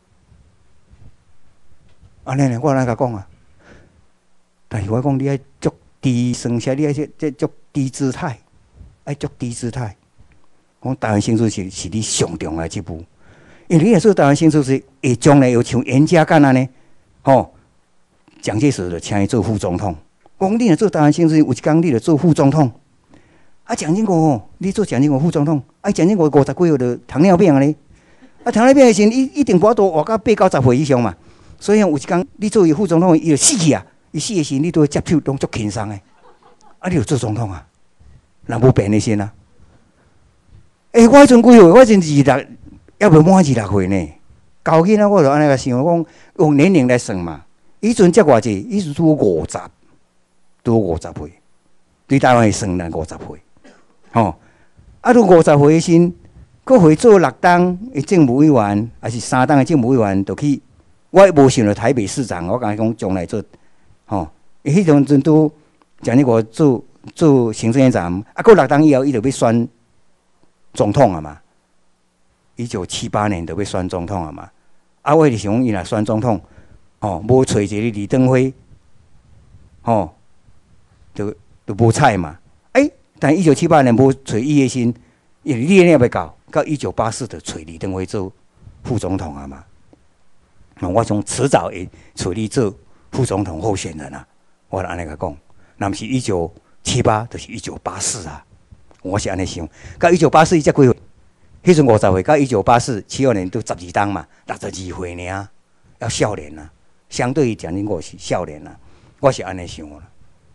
安尼呢，我安尼甲讲啊。但是我讲，你爱足低声些，你爱这这足低姿态，爱足低姿态。讲台湾新竹是是你上重要一步，因为你若做台湾新竹是会将来又像严家淦安尼，吼，蒋介石就请伊做副总统。讲你若做台湾新竹，有一天你就做副总统。啊，蒋经国吼，你做蒋经国副总统，啊，蒋经国五十几岁就糖尿病咧，啊，糖尿病的时阵，伊一定无多活到八九十岁以上嘛。所以有一天你做伊副总统，伊就死去啊！伊死的时阵，你都会接手，拢足轻松的。啊，你就做总统啊？人无变的先啊！诶、欸，我迄阵几岁？我迄阵二六，还未满二六岁呢。高囡仔我就安尼个想，讲用年龄来算嘛。伊阵才偌济？伊是拄五十，拄五十岁。对台湾算咱五十岁。吼、哦，啊，拄五十岁的时，佫会做六党的政务委员，还是三党的政务委员，就去。我无想到台北市长，我甲伊讲将来做，吼、哦，伊迄阵阵拄蒋经国做做行政院长，啊，过六党以后，伊就要选总统啊嘛。一九七八年就要选总统啊嘛。啊，我就想伊若选总统，吼、哦，无找一个李登辉，吼、哦，就就无彩嘛。哎、欸，但一九七八年无找伊的时，因为历练也袂到，到一九八四就找李登辉做副总统啊嘛。我从迟早会找你做副总统候选人啊！我安尼甲讲，那毋是一九七八，就是一九八四啊！我是安尼想。到一九八四伊才几岁？迄阵五十岁，到一九八四七二年都十二当嘛，六十二岁尔，要少年啊。相对于蒋经国是少年啊，我是安尼想啦。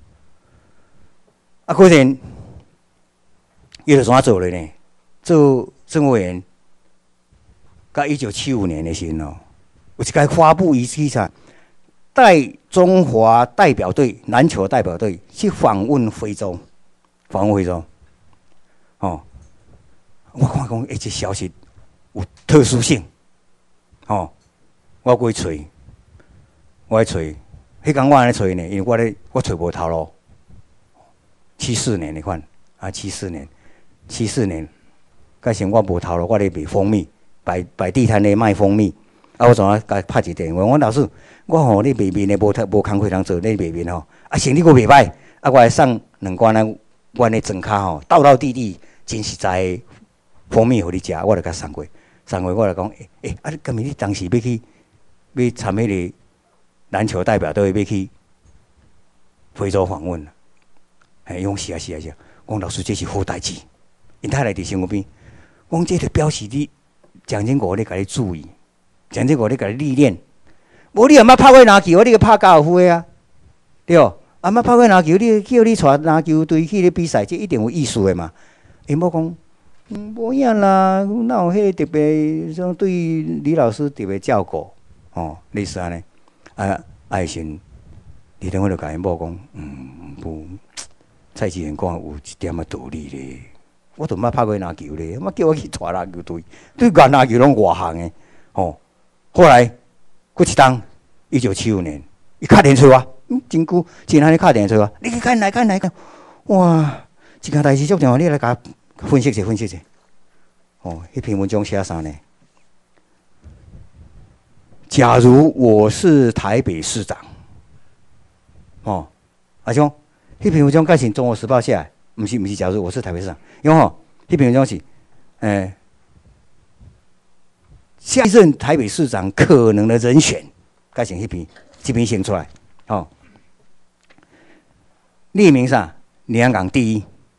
啊，果然，伊就怎做咧呢？做政务委员，到一九七五年的时候。有一个发布仪式上，带中华代表队篮球代表队去访问非洲，访问非洲。哦，我看讲，哎，这消息有特殊性。哦，我过去找，我去找，迄天我安尼找呢，因为我咧我找无头路。七四年你看，啊，七四年，七四年，嗰时我无头路，我咧卖蜂蜜，摆摆地摊咧卖蜂蜜。啊！我怎啊？甲拍一电话，我老师，我吼你卖面的无无工课通做，你卖面吼，啊生意阁袂歹，啊我来送两罐咱阮的庄卡吼，道道地地真实在的蜂蜜互你食，我就甲送过，送过我就讲，诶、欸、诶，啊你今日你当时要去要参迄个篮球代表队要去非洲访问，哎，讲是啊是啊是啊，讲老师这是好代志，因太来伫身躯边，讲这就表示你蒋经国咧甲你注意。蒋经国咧甲你历练，无你阿妈拍过篮球，你去拍高尔夫啊，对哦。阿妈拍过篮球，你叫你带篮球队去咧比赛，这一定有意思的嘛。伊无讲，嗯，无影啦，哪有迄个特别，种对李老师特别照顾，哦，类似安尼。啊，爱心，李登辉就甲因某讲，嗯，无，蔡志远讲有一点仔道理咧。我都毋捌拍过篮球咧，乜叫我去带篮球队？对橄篮球拢外行的，哦。后来，过一当，一九七五年，伊敲电话啊，嗯，真久，真安尼敲电话啊，你去看来看来看，哇，一件代志足重要，你来甲分析者分析者。哦，迄篇文章写啥呢？假如我是台北市长，哦，阿兄，迄篇文章改成《中国时报》写的，毋是毋是，假如我是台北市长，因为吼，迄篇文章是，诶、欸。下一任台北市长可能的人选，改成一篇，这篇先出来，哦。列名上，李安港第一，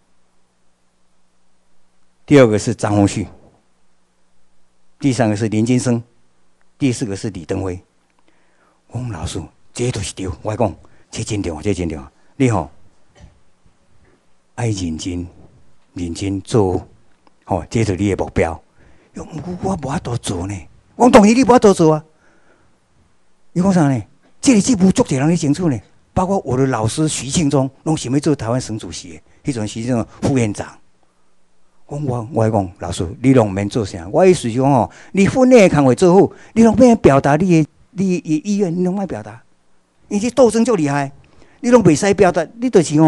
第二个是张鸿旭，第三个是林金生，第四个是李登辉。我讲老师，这都是对，我讲这真重要，这真重要。你吼、哦，爱认真、认真做，哦，这是你的目标。我我无法度做呢，我当然你无法度做啊。伊讲啥呢？这里这部足侪人咧争取呢，包括我的老师徐庆忠，拢想要做台湾省主席的，迄阵是种副院长。我我我讲老师，你拢毋免做啥，我意思是讲吼，你分内的工作做好，你拢免表达你的你的意愿，你拢莫表达，因这斗争足厉害，你拢袂使表达，你就是吼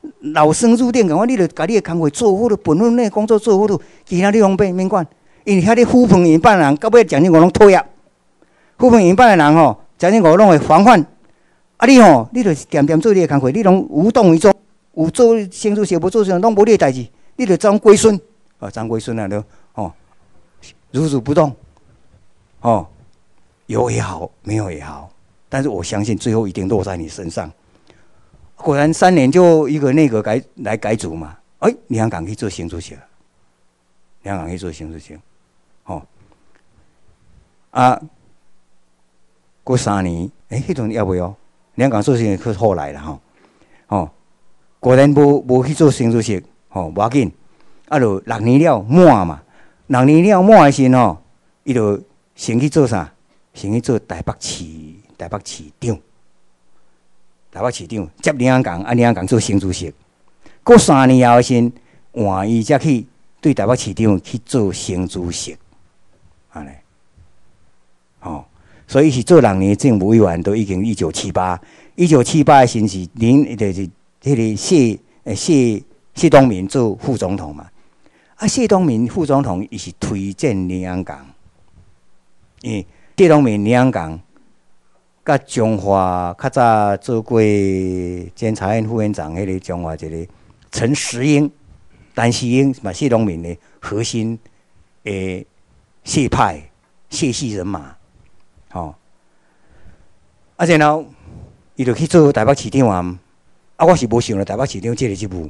老生入定，讲我你著家己的工作做好了，本分内工作做好了，其他你拢免免管。因为遐咧呼朋引伴的人，到尾蒋经国拢讨厌。呼朋引伴的人吼，蒋经国拢会防范。啊，你吼，你著点点做你的工作，你拢无动于衷，有做先做事，无做事，拢无你的代志，你著当龟孙。哦，当龟孙啊，都哦，如如不动。哦，有也好，没有也好，但是我相信最后一定落在你身上。果然三年就一个内阁改来改组嘛，哎，两港去做新主席，两港去做新主席，哦，啊，过三年，哎，迄阵要不要？两港做新去后来了哈，哦，果然无无去做新主席，哦，无要紧，啊，就六年了满嘛，六年了满的时阵吼，伊就先去做啥？先去做台北市台北市长。台北市长接两港，啊两港做新主席，过三年后先换伊才去对台北市长去做新主席，安尼，哦，所以是做六年政务委员，都已经一九七八，一九七八的时是林就是迄个谢诶谢谢东闵做副总统嘛，啊谢东闵副总统伊是推荐两港，因为谢东闵两港。甲中华较早做过监察院副院长，迄个中华一个陈时英、陈时英嘛，谢东闵的核心诶谢派谢系人马，吼、哦。啊，然后伊就去做台北市长啊，啊，我是无想到台北市长这个职务。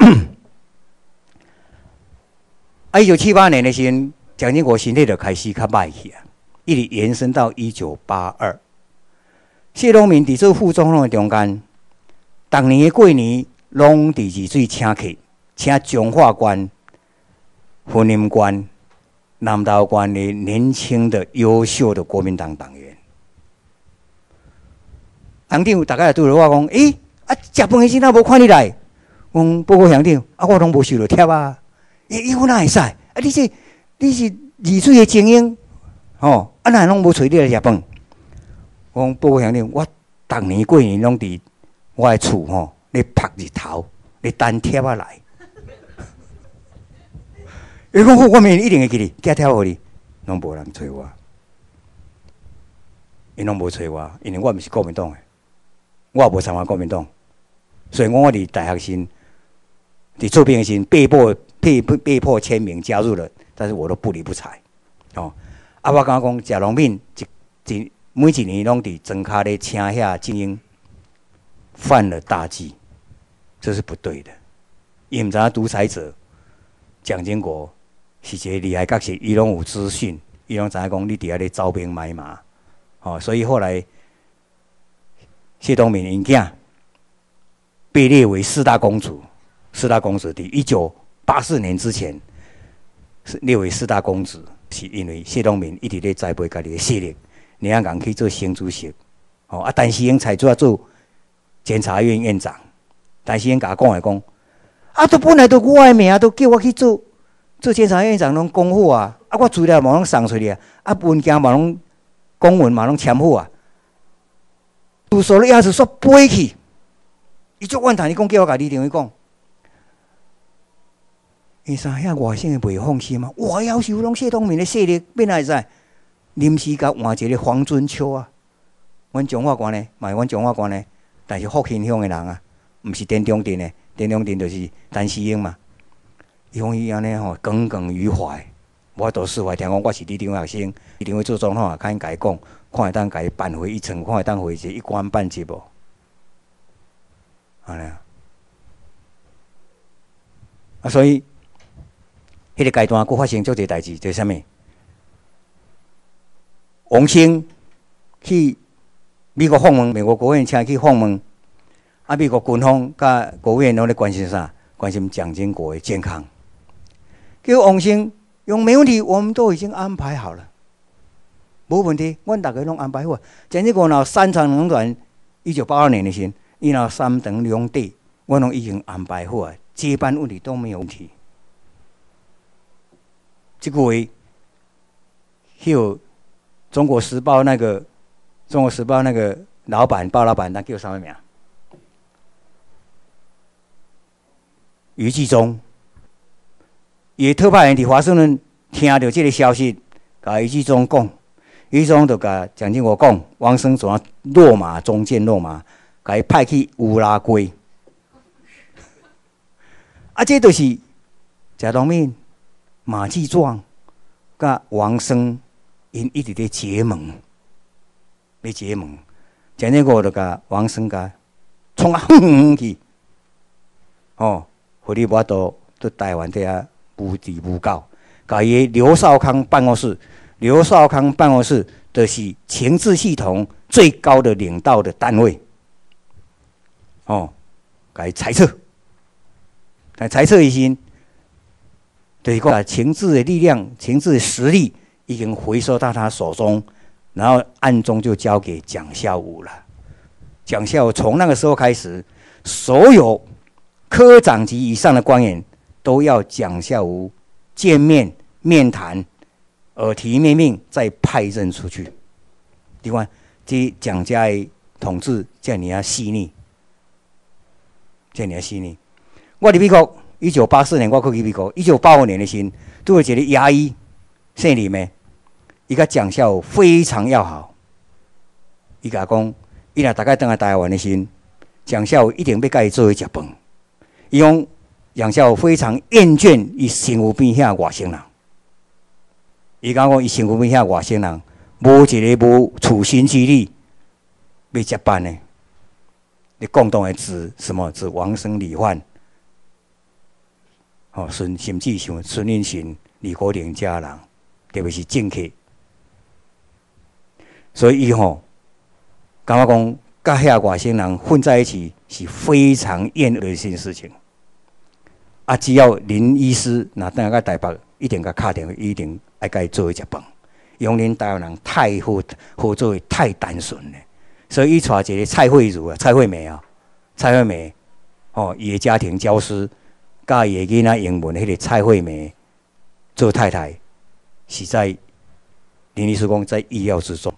啊，一九七八年的时阵，蒋经国身体就开始较歹去啊，一直延伸到一九八二。谢东闵伫做副总统的中间，逐年的过年拢伫二水请客，请中华关、云林关、南投关的年轻的、优秀的国民党党员。乡长大概对着我讲：“诶、欸，啊，食饭的时阵无看你来。”我讲：“报告乡长，啊，我拢无收到贴啊。欸”伊我哪会使？啊，你是你是二水的精英，吼，啊，哪拢无找你来食饭？我讲报告乡长，我逐年过年拢伫我的厝吼，咧晒日头，咧等贴仔来。伊讲好，我明一定会记你，寄贴互你，拢无人找我，因拢无找我，因为我毋是国民党的，我也无参加国民党，所以我伫大学时，伫做兵时被迫被被迫签名加入了，但是我都不理不睬。哦，啊，我感觉讲食农民一一。每一年拢伫庄脚咧请遐精英，犯了大忌，这是不对的。伊毋知影独裁者蒋经国是一个厉害角色，伊拢有资讯，伊拢知影讲你伫遐咧招兵买马，哦，所以后来谢东闵因囝被列为四大公主，四大公主伫一九八四年之前是列为四大公主，是因为谢东闵一直咧栽培家己的势力。两港去做新主席，哦啊，陈时英才做做监察院院长。陈时英甲我讲来讲，啊，都本来都我的名，都叫我去做做监察院院长，拢讲好啊，啊，我资料嘛拢送出去啊，啊，文件嘛拢公文嘛拢签好啊，住所的钥匙煞飞去，伊足怨叹，伊讲叫我甲李登辉讲，伊啥遐外省的袂放心吗？我要求拢谢东闵的势力，变哪会使？临时甲换一个黄准秋啊，阮中华关的，嘛是阮中华关的，但是福兴乡的人啊，毋是田中镇的，田中镇就是陈时英嘛。伊讲伊安尼吼耿耿于怀，我都释怀。听讲我是李登辉学生，李登辉做总统啊，较应甲伊讲，看会当甲伊办回一层，看会当回一个一官半职无？安尼啊，啊，所以迄、那个阶段，佫发生足侪代志，就是啥物？王兴去美国访问，美国国务院请去访问，啊，美国军方甲国务院拢咧关心啥？关心蒋经国的健康。叫王兴用没问题，我们都已经安排好了，无问题，阮大家拢安排好。蒋经国若三长两短，一九八二年的时候，伊若三长两短，我拢已经安排好啊，接班问题都没有问题。这个位，有。中国时报那个，中国时报那个老板，报老板，他叫什么名？ 余继忠，伊特派员伫华盛顿听到这个消息，甲余继忠讲，余继忠就甲蒋经国讲，王生怎啊落马中箭落马，甲伊派去乌拉圭。啊，这就是贾东闵、马继壮、甲王生因一直咧结盟，咧结盟。蒋经国就甲王生甲冲啊哼去，哦，互你无法度伫台湾底下无地无告，甲伊刘少康办公室，刘少康办公室就是情治系统最高的领导的单位，哦，甲伊裁撤，但裁撤一心，就是讲情治的力量、情治的实力已经回收到他手中。然后暗中就交给蒋孝武了。蒋孝武从那个时候开始，所有科长级以上的官员都要蒋孝武见面面谈，耳提面命，再派任出去。你看，这蒋家的统治这样啊细腻，这样啊细腻。我伫美国，一九八四年我去美国，一九八五年的时候，拄有一个牙医姓林的。伊甲蒋孝武非常要好，伊甲讲，伊若大概登来台湾的时候，蒋孝武一定要甲伊做伙食饭。伊讲蒋孝武非常厌倦伊身躯边遐外省人，伊讲讲伊身躯边遐外省人，无一个无处心积虑要接班的。你共同的指什么？指王生、李焕，哦，孙甚至像孙运璇、李国鼎家人，特别是政客。所以伊吼，感觉讲，甲遐外省人混在一起是非常厌恶的一件事情。啊，只要林医师若等下到台北，一定甲敲电话，一定爱甲伊做伙食饭。因为恁台湾人太好好做伙，太单纯了。所以伊带一个蔡慧茹啊，蔡慧梅啊，蔡慧梅，哦，伊的家庭教师，甲伊的囡仔英文迄个蔡慧梅做太太，是在林医师讲在意料之中。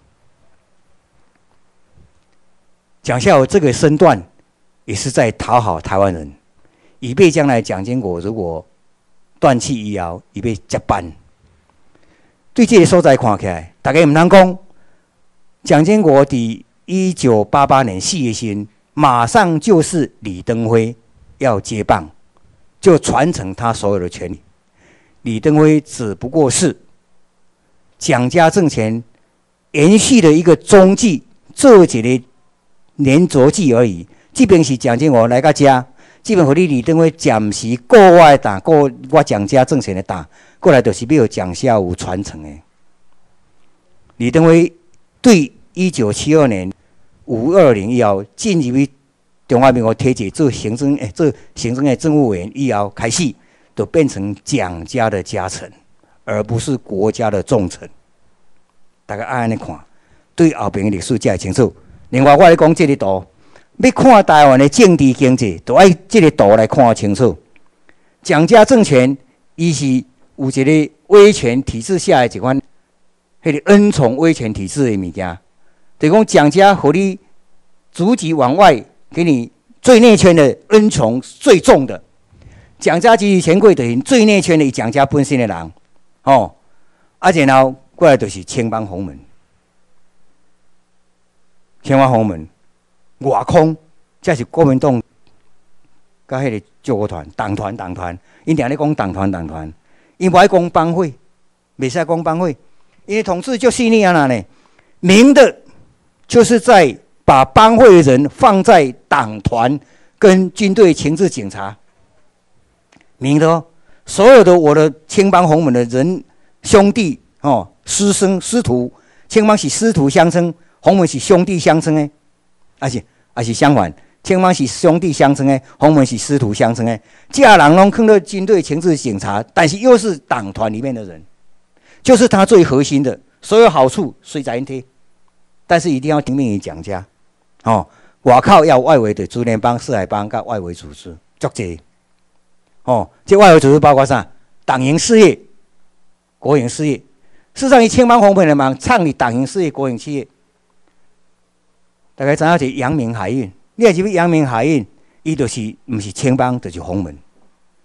蒋孝武这个身段也是在讨好台湾人，以备将来蒋经国如果断气以后，以备接班。对这个所在看起来，大家唔通讲，蒋经国伫一九八八年四月时，马上就是李登辉要接棒，就传承他所有的权利。李登辉只不过是蒋家政权延续的一个踪迹，做一个连轴计而已。这边是蒋经国来到遮，这边互你李登辉暂时过我的党，过我蒋家政权的党，过来就是要蒋孝武传承的。李登辉对一九七二年五二零以后进入去中华民国体制做行政诶，做行政的政务委员以后开始，就变成蒋家的家臣，而不是国家的重臣。大家按安尼看，对后边的历史才会清楚。另外，我来讲这个图，要看台湾的政治经济，就爱这个图来看清楚。蒋家政权，伊是有一个威权体制下的一款，迄个恩宠威权体制的物件。就是讲蒋家互你逐级往外，给你最内圈的恩宠最重的。蒋家集体权贵就是最内圈的蒋家本身的人，哦，啊，然后过来就是青帮洪门。青帮洪门，外空，这是国民党，甲迄个救国团、党团、党团，因定咧讲党团、党团，因无爱讲帮会，袂使讲帮会，因为统治就细腻啊那呢，明的，就是在把帮会的人放在党团跟军队、情治、警察，明的哦，所有的我的青帮洪门的人兄弟哦，师生师徒，青帮是师徒相称。洪门是兄弟相称的，而是而是相反，青帮是兄弟相称的，洪门是师徒相称的。这人拢看到军队、情治、警察，但是又是党团里面的人，就是他最核心的，所有好处随在因贴，但是一定要听命于蒋家。哦，外靠要外围的竹联帮、四海帮跟外围组织，足济。哦，这外围组织包括啥？党营事业、国营事业。事实上，伊青帮洪门的忙倡议党营事业、国营企业。大家知影是阳明海运，你若是要阳明海运，伊就是毋是青帮，就是洪门。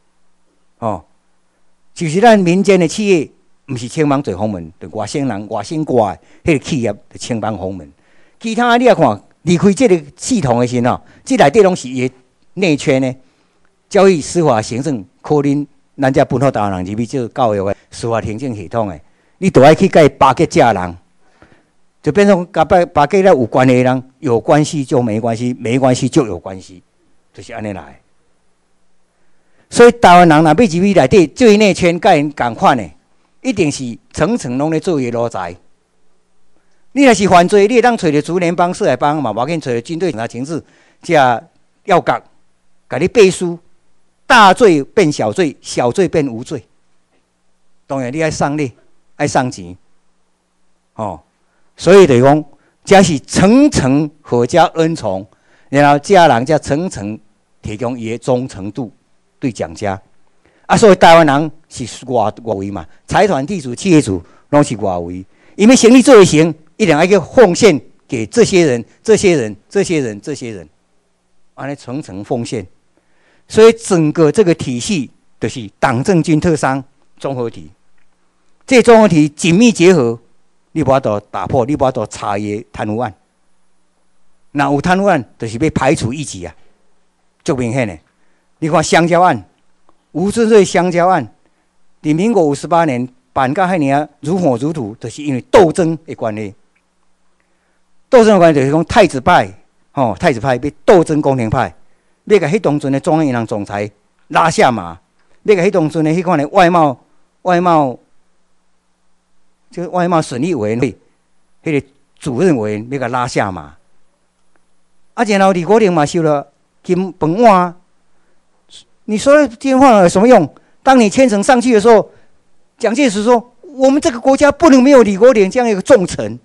哦，就是咱民间的企业，毋是千邦做访问，就外省人、外省挂的迄个企业就千邦访问。其他你来看，离开这个系统的时候，这内底拢是伊内圈呢，教育、司法、行政，可能咱遮本土台湾人入去做教育的司法行政系统的，你都爱去甲伊巴结这人，就变成甲巴巴结了有关系的人，有关系就没关系，没关系就有关系，就是安尼来。所以台湾人若要入去内底做内圈，甲因共款的，一定是层层拢咧做伊路财。你若是犯罪，你会当找着竹联帮、四海帮嘛，无要紧找着军队、警察、情治，这要角，甲你背书，大罪变小罪，小罪变无罪。当然，你爱送礼，爱送钱，哦，所以就是讲，这是层层合家恩宠，然后这人才层层提供伊的忠诚度对蒋家。啊，所以台湾人是外外围嘛，财团、地主、企业主拢是外围，因为生意做会成。一定要去奉献给这些人、这些人、这些人、这些人，安尼层层奉献。所以整个这个体系就是党政军特商综合体。这综合体紧密结合，你无法度打破，你无法度查伊贪污案。那有贪污案，就是要排除异己啊，足明显的。你看香蕉案，吴尊瑞香蕉案，伫民国五十八年办到遐尔如火如荼，就是因为斗争的关系。斗争的关系就是讲太子派，吼、哦，太子派要斗争宫廷派，要甲迄当阵的中央银行总裁拉下马，要甲迄当阵的迄款的外贸外贸，这个外贸审议委员会迄个主任委员要甲拉下马。啊，然后李国鼎嘛收了金本碗，你说这些话有什么用？当你牵绳上去的时候，蒋介石说：“我们这个国家不能没有李国鼎这样一个重臣。”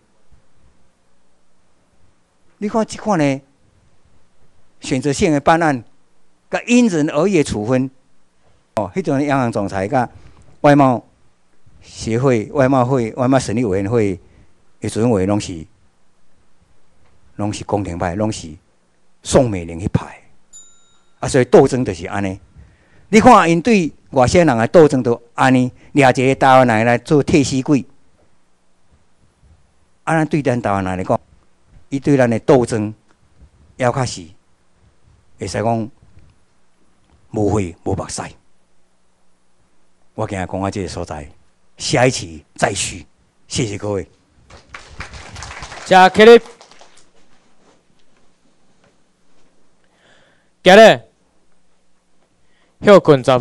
你看这款呢，选择性的办案，甲因人而异的处分，哦，迄种央行总裁甲外贸协会、外贸会、外贸审理委员会的主任委员拢是，拢是宫廷派，拢是宋美龄迄派，啊，所以斗争就是安尼。你看因对外省人的斗争都安尼，掠一个台湾人来做替死鬼，啊，咱对咱台湾人来讲。伊对咱的斗争，要较是会使讲无血无目屎。我今日讲到这个所在，下一期再续。谢谢各位。 谢起立。今日休困十。